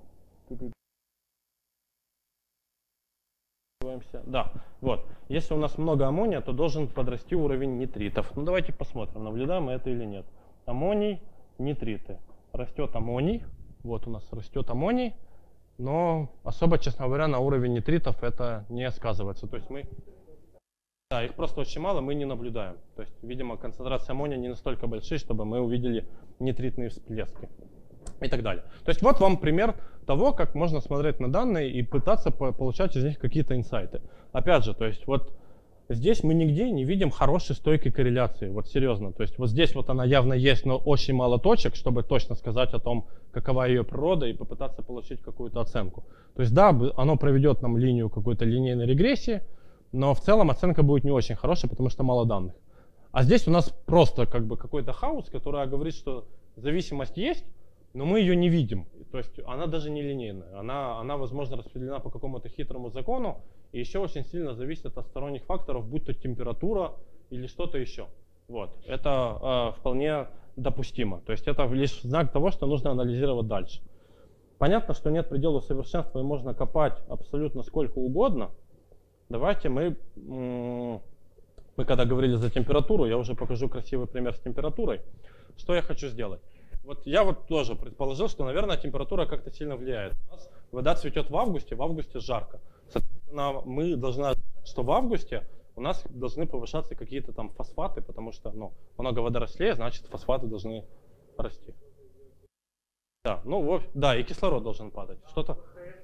Да, вот. Если у нас много аммония, то должен подрасти уровень нитритов. Ну давайте посмотрим, наблюдаем мы это или нет. Аммоний, нитриты. Растет аммоний. Вот у нас растет аммоний. Но особо, честно говоря, на уровень нитритов это не сказывается. То есть да, их просто очень мало, мы не наблюдаем. То есть, видимо, концентрация аммония не настолько большие, чтобы мы увидели нитритные всплески и так далее. То есть вот вам пример того, как можно смотреть на данные и пытаться получать из них какие-то инсайты. Опять же, то есть вот здесь мы нигде не видим хорошей стойкой корреляции, вот серьезно. То есть вот здесь вот она явно есть, но очень мало точек, чтобы точно сказать о том, какова ее природа и попытаться получить какую-то оценку. То есть да, оно проведет нам линию какой-то линейной регрессии, но в целом оценка будет не очень хорошая, потому что мало данных. А здесь у нас просто как бы какой-то хаос, который говорит, что зависимость есть, но мы ее не видим. То есть она даже не линейная. Она возможно, распределена по какому-то хитрому закону и еще очень сильно зависит от сторонних факторов, будь то температура или что-то еще. Вот. Это вполне допустимо. То есть это лишь знак того, что нужно анализировать дальше. Понятно, что нет предела совершенства и можно копать абсолютно сколько угодно. Давайте мы когда говорили за температуру, я уже покажу красивый пример с температурой. Что я хочу сделать? Вот я вот тоже предположил, что, наверное, температура как-то сильно влияет. У нас вода цветет в августе жарко. Соответственно, мы должны ожидать, что в августе у нас должны повышаться какие-то там фосфаты, потому что много водорослей, значит фосфаты должны расти. Да, да, и кислород должен падать. Что-то.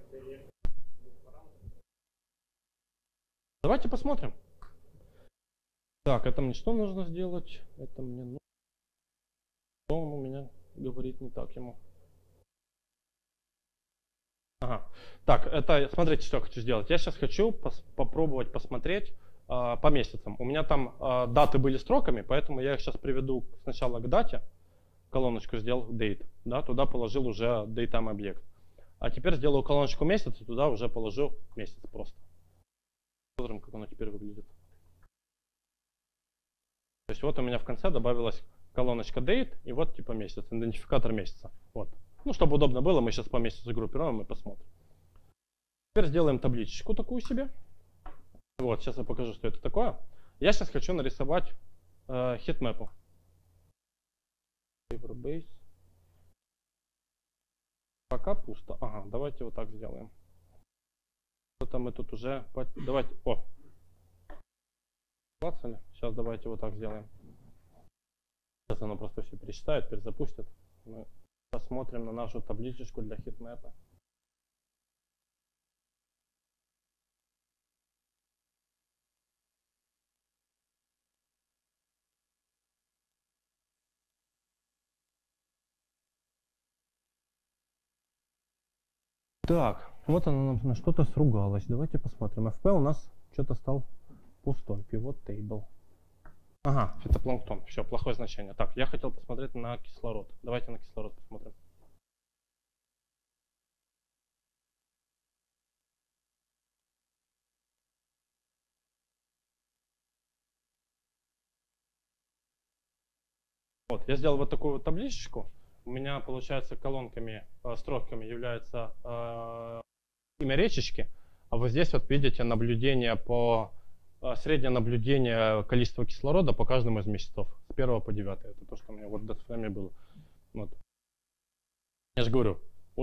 Давайте посмотрим. Так, это мне что нужно сделать? Это мне нужно. Что он у меня говорит не так ему? Ага. Так, это смотрите, что я хочу сделать. Я сейчас хочу попробовать посмотреть по месяцам. У меня там даты были строками, поэтому я их сейчас приведу сначала к дате. Колоночку сделал date, да, туда положил уже datetime объект. А теперь сделаю колоночку месяц, и туда уже положу месяц просто. Посмотрим, как оно теперь выглядит. То есть вот у меня в конце добавилась колоночка date, и вот типа месяц, идентификатор месяца. Вот. Ну, чтобы удобно было, мы сейчас по месяцу группируем и посмотрим. Теперь сделаем табличечку такую себе. Вот, сейчас я покажу, что это такое. Я сейчас хочу нарисовать хитмэпу. Base. Пока пусто. Ага, давайте вот так сделаем. Что-то мы тут уже... Давайте... О! Клацали. Сейчас давайте вот так сделаем. Сейчас оно просто все пересчитает, перезапустит. Мы посмотрим на нашу табличечку для хитмэпа. Так, вот она на что-то сругалась. Давайте посмотрим. FP у нас что-то стал пустой. Pivot table. Ага, фитопланктон. Все, плохое значение. Так, я хотел посмотреть на кислород. Давайте на кислород посмотрим. Вот, я сделал вот такую вот табличку. У меня, получается, колонками, строками является имя речечки. А вот здесь вот видите наблюдение по среднее наблюдение количества кислорода по каждому из месяцев с 1 по 9. Это то, что у меня вот в датафрейме было. Вот. Я же говорю.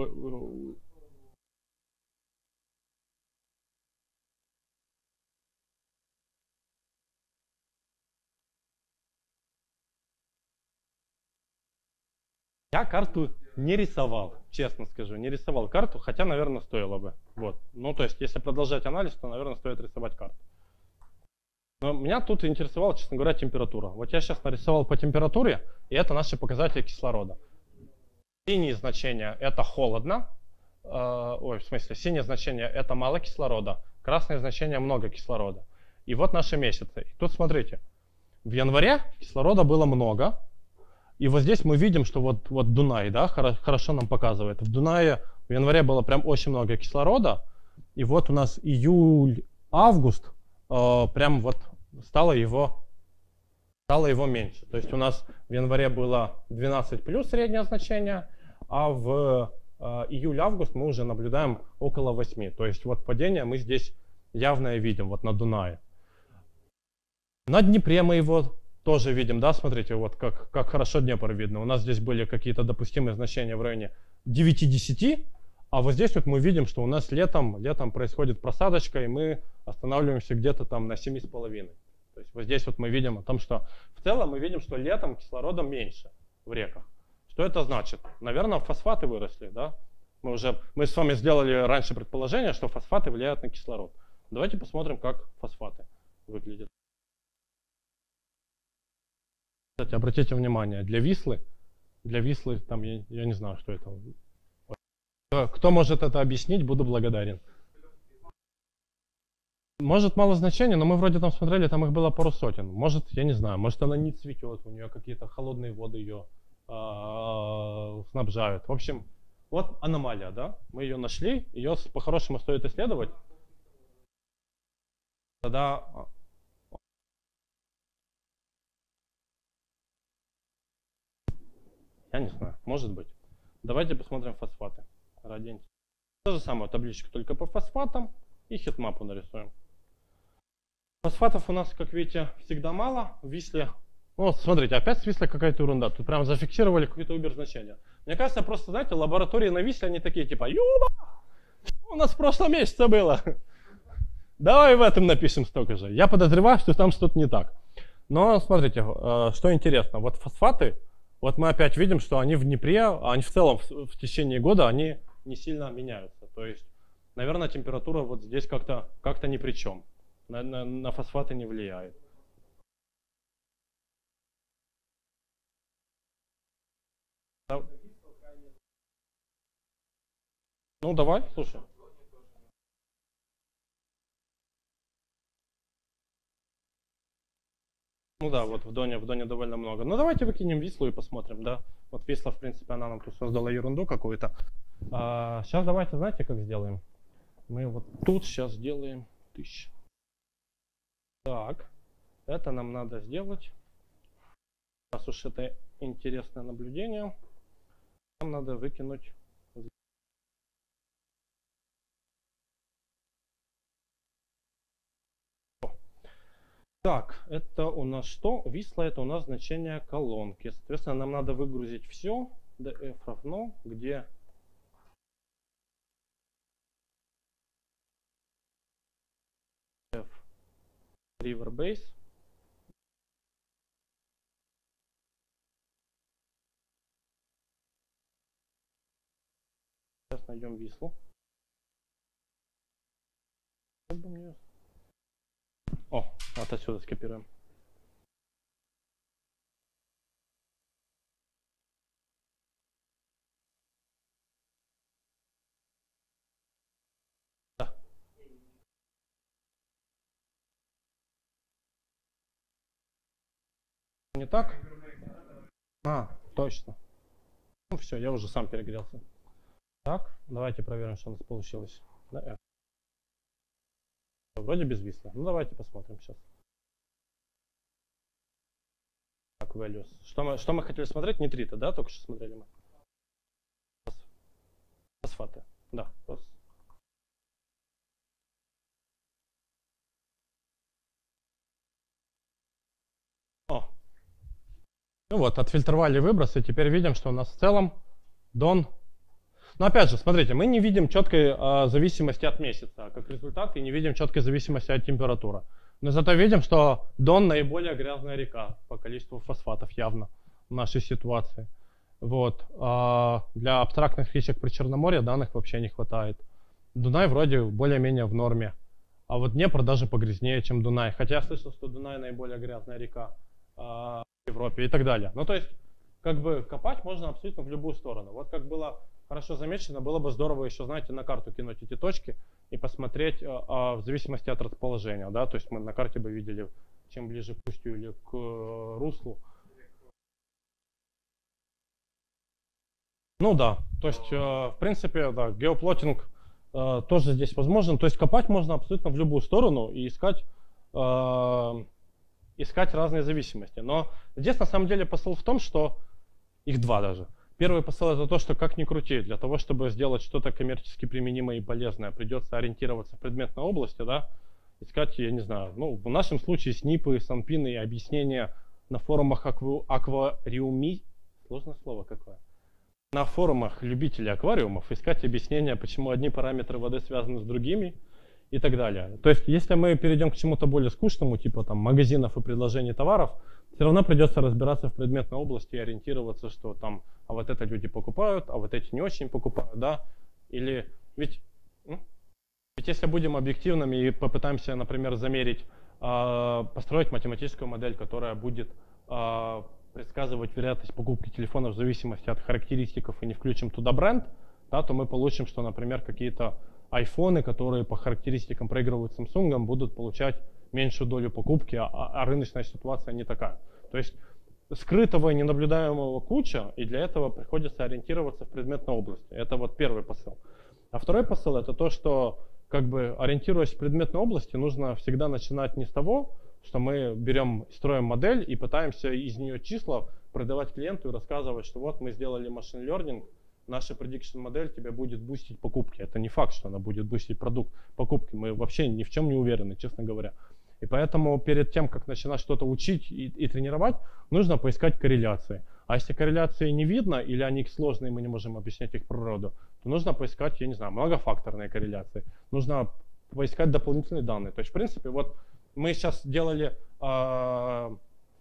Я карту не рисовал, честно скажу, не рисовал карту, хотя, наверное, стоило бы. Вот. Ну, то есть, если продолжать анализ, то, наверное, стоит рисовать карту. Но меня тут интересовала, честно говоря, температура. Вот я сейчас нарисовал по температуре, и это наши показатели кислорода. Синие значения – это холодно. Ой, в смысле, синее значение – это мало кислорода, красное значение – много кислорода. И вот наши месяцы. И тут смотрите, в январе кислорода было много. И вот здесь мы видим, что вот Дунай, да, хорошо нам показывает. В Дунае в январе было прям очень много кислорода. И вот у нас июль-август прям вот стало его меньше. То есть у нас в январе было 12 плюс среднее значение, а в июль-август мы уже наблюдаем около 8. То есть вот падение мы здесь явное видим, вот на Дунае. На Днепре мы его тоже видим, да, смотрите, вот как хорошо Днепр видно. У нас здесь были какие-то допустимые значения в районе 9-10, а вот здесь вот мы видим, что у нас летом происходит просадочка, и мы останавливаемся где-то там на 7,5. То есть вот здесь вот мы видим о том, что в целом мы видим, что летом кислорода меньше в реках. Что это значит? Наверное, фосфаты выросли, да? Мы с вами сделали раньше предположение, что фосфаты влияют на кислород. Давайте посмотрим, как фосфаты выглядят. Кстати, обратите внимание, для Вислы там, я не знаю, что это. Кто может это объяснить, буду благодарен. Может, мало значения, но мы вроде там смотрели, там их было пару сотен. Может, я не знаю, может, она не цветет, у нее какие-то холодные воды ее снабжают. В общем, вот аномалия, да? Мы ее нашли, ее по-хорошему стоит исследовать. Тогда... Я не знаю, может быть. Давайте посмотрим фосфаты. Ради... То же самое, табличка только по фосфатам. И хитмапу нарисуем. Фосфатов у нас, как видите, всегда мало. В Висле... Ну, смотрите, опять с Вислой какая-то ерунда. Тут прям зафиксировали какое-то убер значение. Мне кажется, просто, знаете, лаборатории на Висле, они такие, типа, юба! У нас в прошлом месяце было. Давай в этом напишем столько же. Я подозреваю, что там что-то не так. Но, смотрите, что интересно. Вот фосфаты, вот мы опять видим, что они в Днепре, они в целом в течение года, они не сильно меняются. То есть, наверное, температура вот здесь как-то ни при чем. На фосфаты не влияет. Ну, давай, слушай. Ну да, вот в Доне довольно много. Ну давайте выкинем Вислу и посмотрим, да. Вот Висла, в принципе, она нам тут создала ерунду какую-то. Сейчас давайте, знаете, как сделаем? Мы вот тут сейчас сделаем 1000. Так, это нам надо сделать. Раз уж это интересное наблюдение, нам надо выкинуть. Так, это у нас что? Висла это у нас значение колонки. Соответственно, нам надо выгрузить все. df равно, где f river base. Сейчас найдем Вислу. О, вот отсюда скопируем. Да. Не так? Точно. Ну все, я уже сам перегрелся. Так, давайте проверим, что у нас получилось. Да, F. Вроде без Вислы. Ну давайте посмотрим сейчас. Так, Так, values. Что мы хотели смотреть? Нитриты, да, только что смотрели мы? Фосфаты, да. О. Ну вот, отфильтровали выбросы, теперь видим, что у нас в целом Дон. Но опять же, смотрите, мы не видим четкой зависимости от месяца, как результат, и не видим четкой зависимости от температуры. Но зато видим, что Дон наиболее грязная река по количеству фосфатов явно в нашей ситуации. Вот. Для абстрактных речек при Черноморье данных вообще не хватает. Дунай вроде более-менее в норме. А вот Днепр даже погрязнее, чем Дунай. Хотя я слышал, что Дунай наиболее грязная река в Европе и так далее. Ну то есть, как бы копать можно абсолютно в любую сторону. Вот как было хорошо замечено, было бы здорово еще, знаете, на карту кинуть эти точки и посмотреть в зависимости от расположения. Да? То есть мы на карте бы видели, чем ближе к устью или к руслу. Ну да, то есть, в принципе, да, геоплотинг тоже здесь возможен. То есть копать можно абсолютно в любую сторону и искать разные зависимости. Но здесь на самом деле посыл в том, что их два даже. Первый посыл это то, что как ни крути, для того, чтобы сделать что-то коммерчески применимое и полезное, придется ориентироваться в предметной области, да, искать, я не знаю, ну, в нашем случае снипы, санпины и объяснения на форумах аквариуми, сложное слово какое, на форумах любителей аквариумов, искать объяснения, почему одни параметры воды связаны с другими и так далее. То есть, если мы перейдем к чему-то более скучному, типа там магазинов и предложений товаров, все равно придется разбираться в предметной области и ориентироваться, что там, а вот это люди покупают, а вот эти не очень покупают, да, или ведь если будем объективными и попытаемся, например, замерить, построить математическую модель, которая будет предсказывать вероятность покупки телефона в зависимости от характеристик и не включим туда бренд, да, то мы получим, что, например, какие-то айфоны, которые по характеристикам проигрывают Samsung, будут получать меньшую долю покупки, а рыночная ситуация не такая. То есть скрытого и ненаблюдаемого куча, и для этого приходится ориентироваться в предметной области. Это вот первый посыл. А второй посыл это то, что как бы ориентируясь в предметной области, нужно всегда начинать не с того, что мы берем, строим модель и пытаемся из нее числа продавать клиенту и рассказывать, что вот мы сделали machine learning, наша prediction модель тебе будет бустить покупки. Это не факт, что она будет бустить покупки. Мы вообще ни в чем не уверены, честно говоря. И поэтому перед тем, как начинать что-то учить и тренировать, нужно поискать корреляции. А если корреляции не видно или они сложные, мы не можем объяснять их природу, то нужно поискать, я не знаю, многофакторные корреляции. Нужно поискать дополнительные данные. То есть, в принципе, вот мы сейчас делали по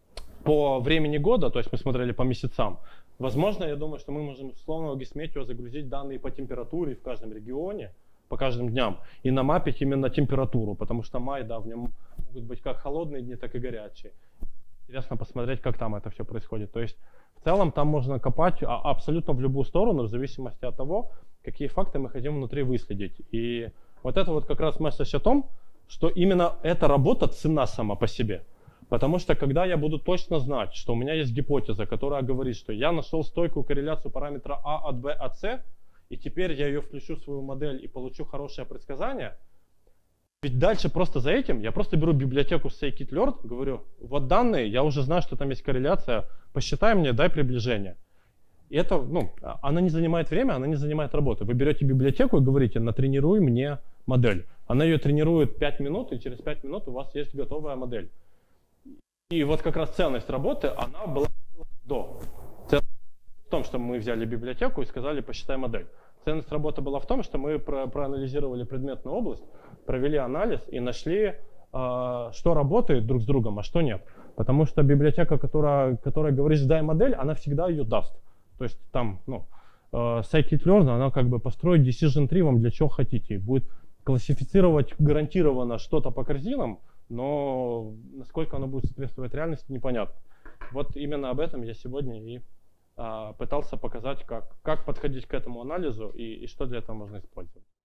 времени года, то есть мы смотрели по месяцам. Возможно, я думаю, что мы можем условно в Gizmeteo загрузить данные по температуре в каждом регионе, по каждым дням, и намапить именно температуру, потому что май, да, в нем могут быть как холодные дни, так и горячие. Интересно посмотреть, как там это все происходит. То есть в целом там можно копать абсолютно в любую сторону, в зависимости от того, какие факты мы хотим внутри выследить. И вот это вот как раз месседж о том, что именно эта работа ценна сама по себе. Потому что когда я буду точно знать, что у меня есть гипотеза, которая говорит, что я нашел стойкую корреляцию параметра А от Б от С, и теперь я ее включу в свою модель и получу хорошее предсказание, ведь дальше просто за этим я просто беру библиотеку scikit-learn, говорю, вот данные, я уже знаю, что там есть корреляция, посчитай мне, дай приближение. И это, ну, она не занимает время, она не занимает работы. Вы берете библиотеку и говорите, натренируй мне модель. Она ее тренирует 5 минут, и через 5 минут у вас есть готовая модель. И вот как раз ценность работы, она была до. Ценность в том, что мы взяли библиотеку и сказали, посчитай модель. Ценность работы была в том, что мы проанализировали предметную область, провели анализ и нашли, что работает друг с другом, а что нет. Потому что библиотека, которая говорит, дай модель, она всегда ее даст. То есть там, ну, scikit-learn, она как бы построит decision tree вам для чего хотите. И будет классифицировать гарантированно что-то по корзинам, но насколько оно будет соответствовать реальности, непонятно. Вот именно об этом я сегодня и пытался показать, как подходить к этому анализу и что для этого можно использовать.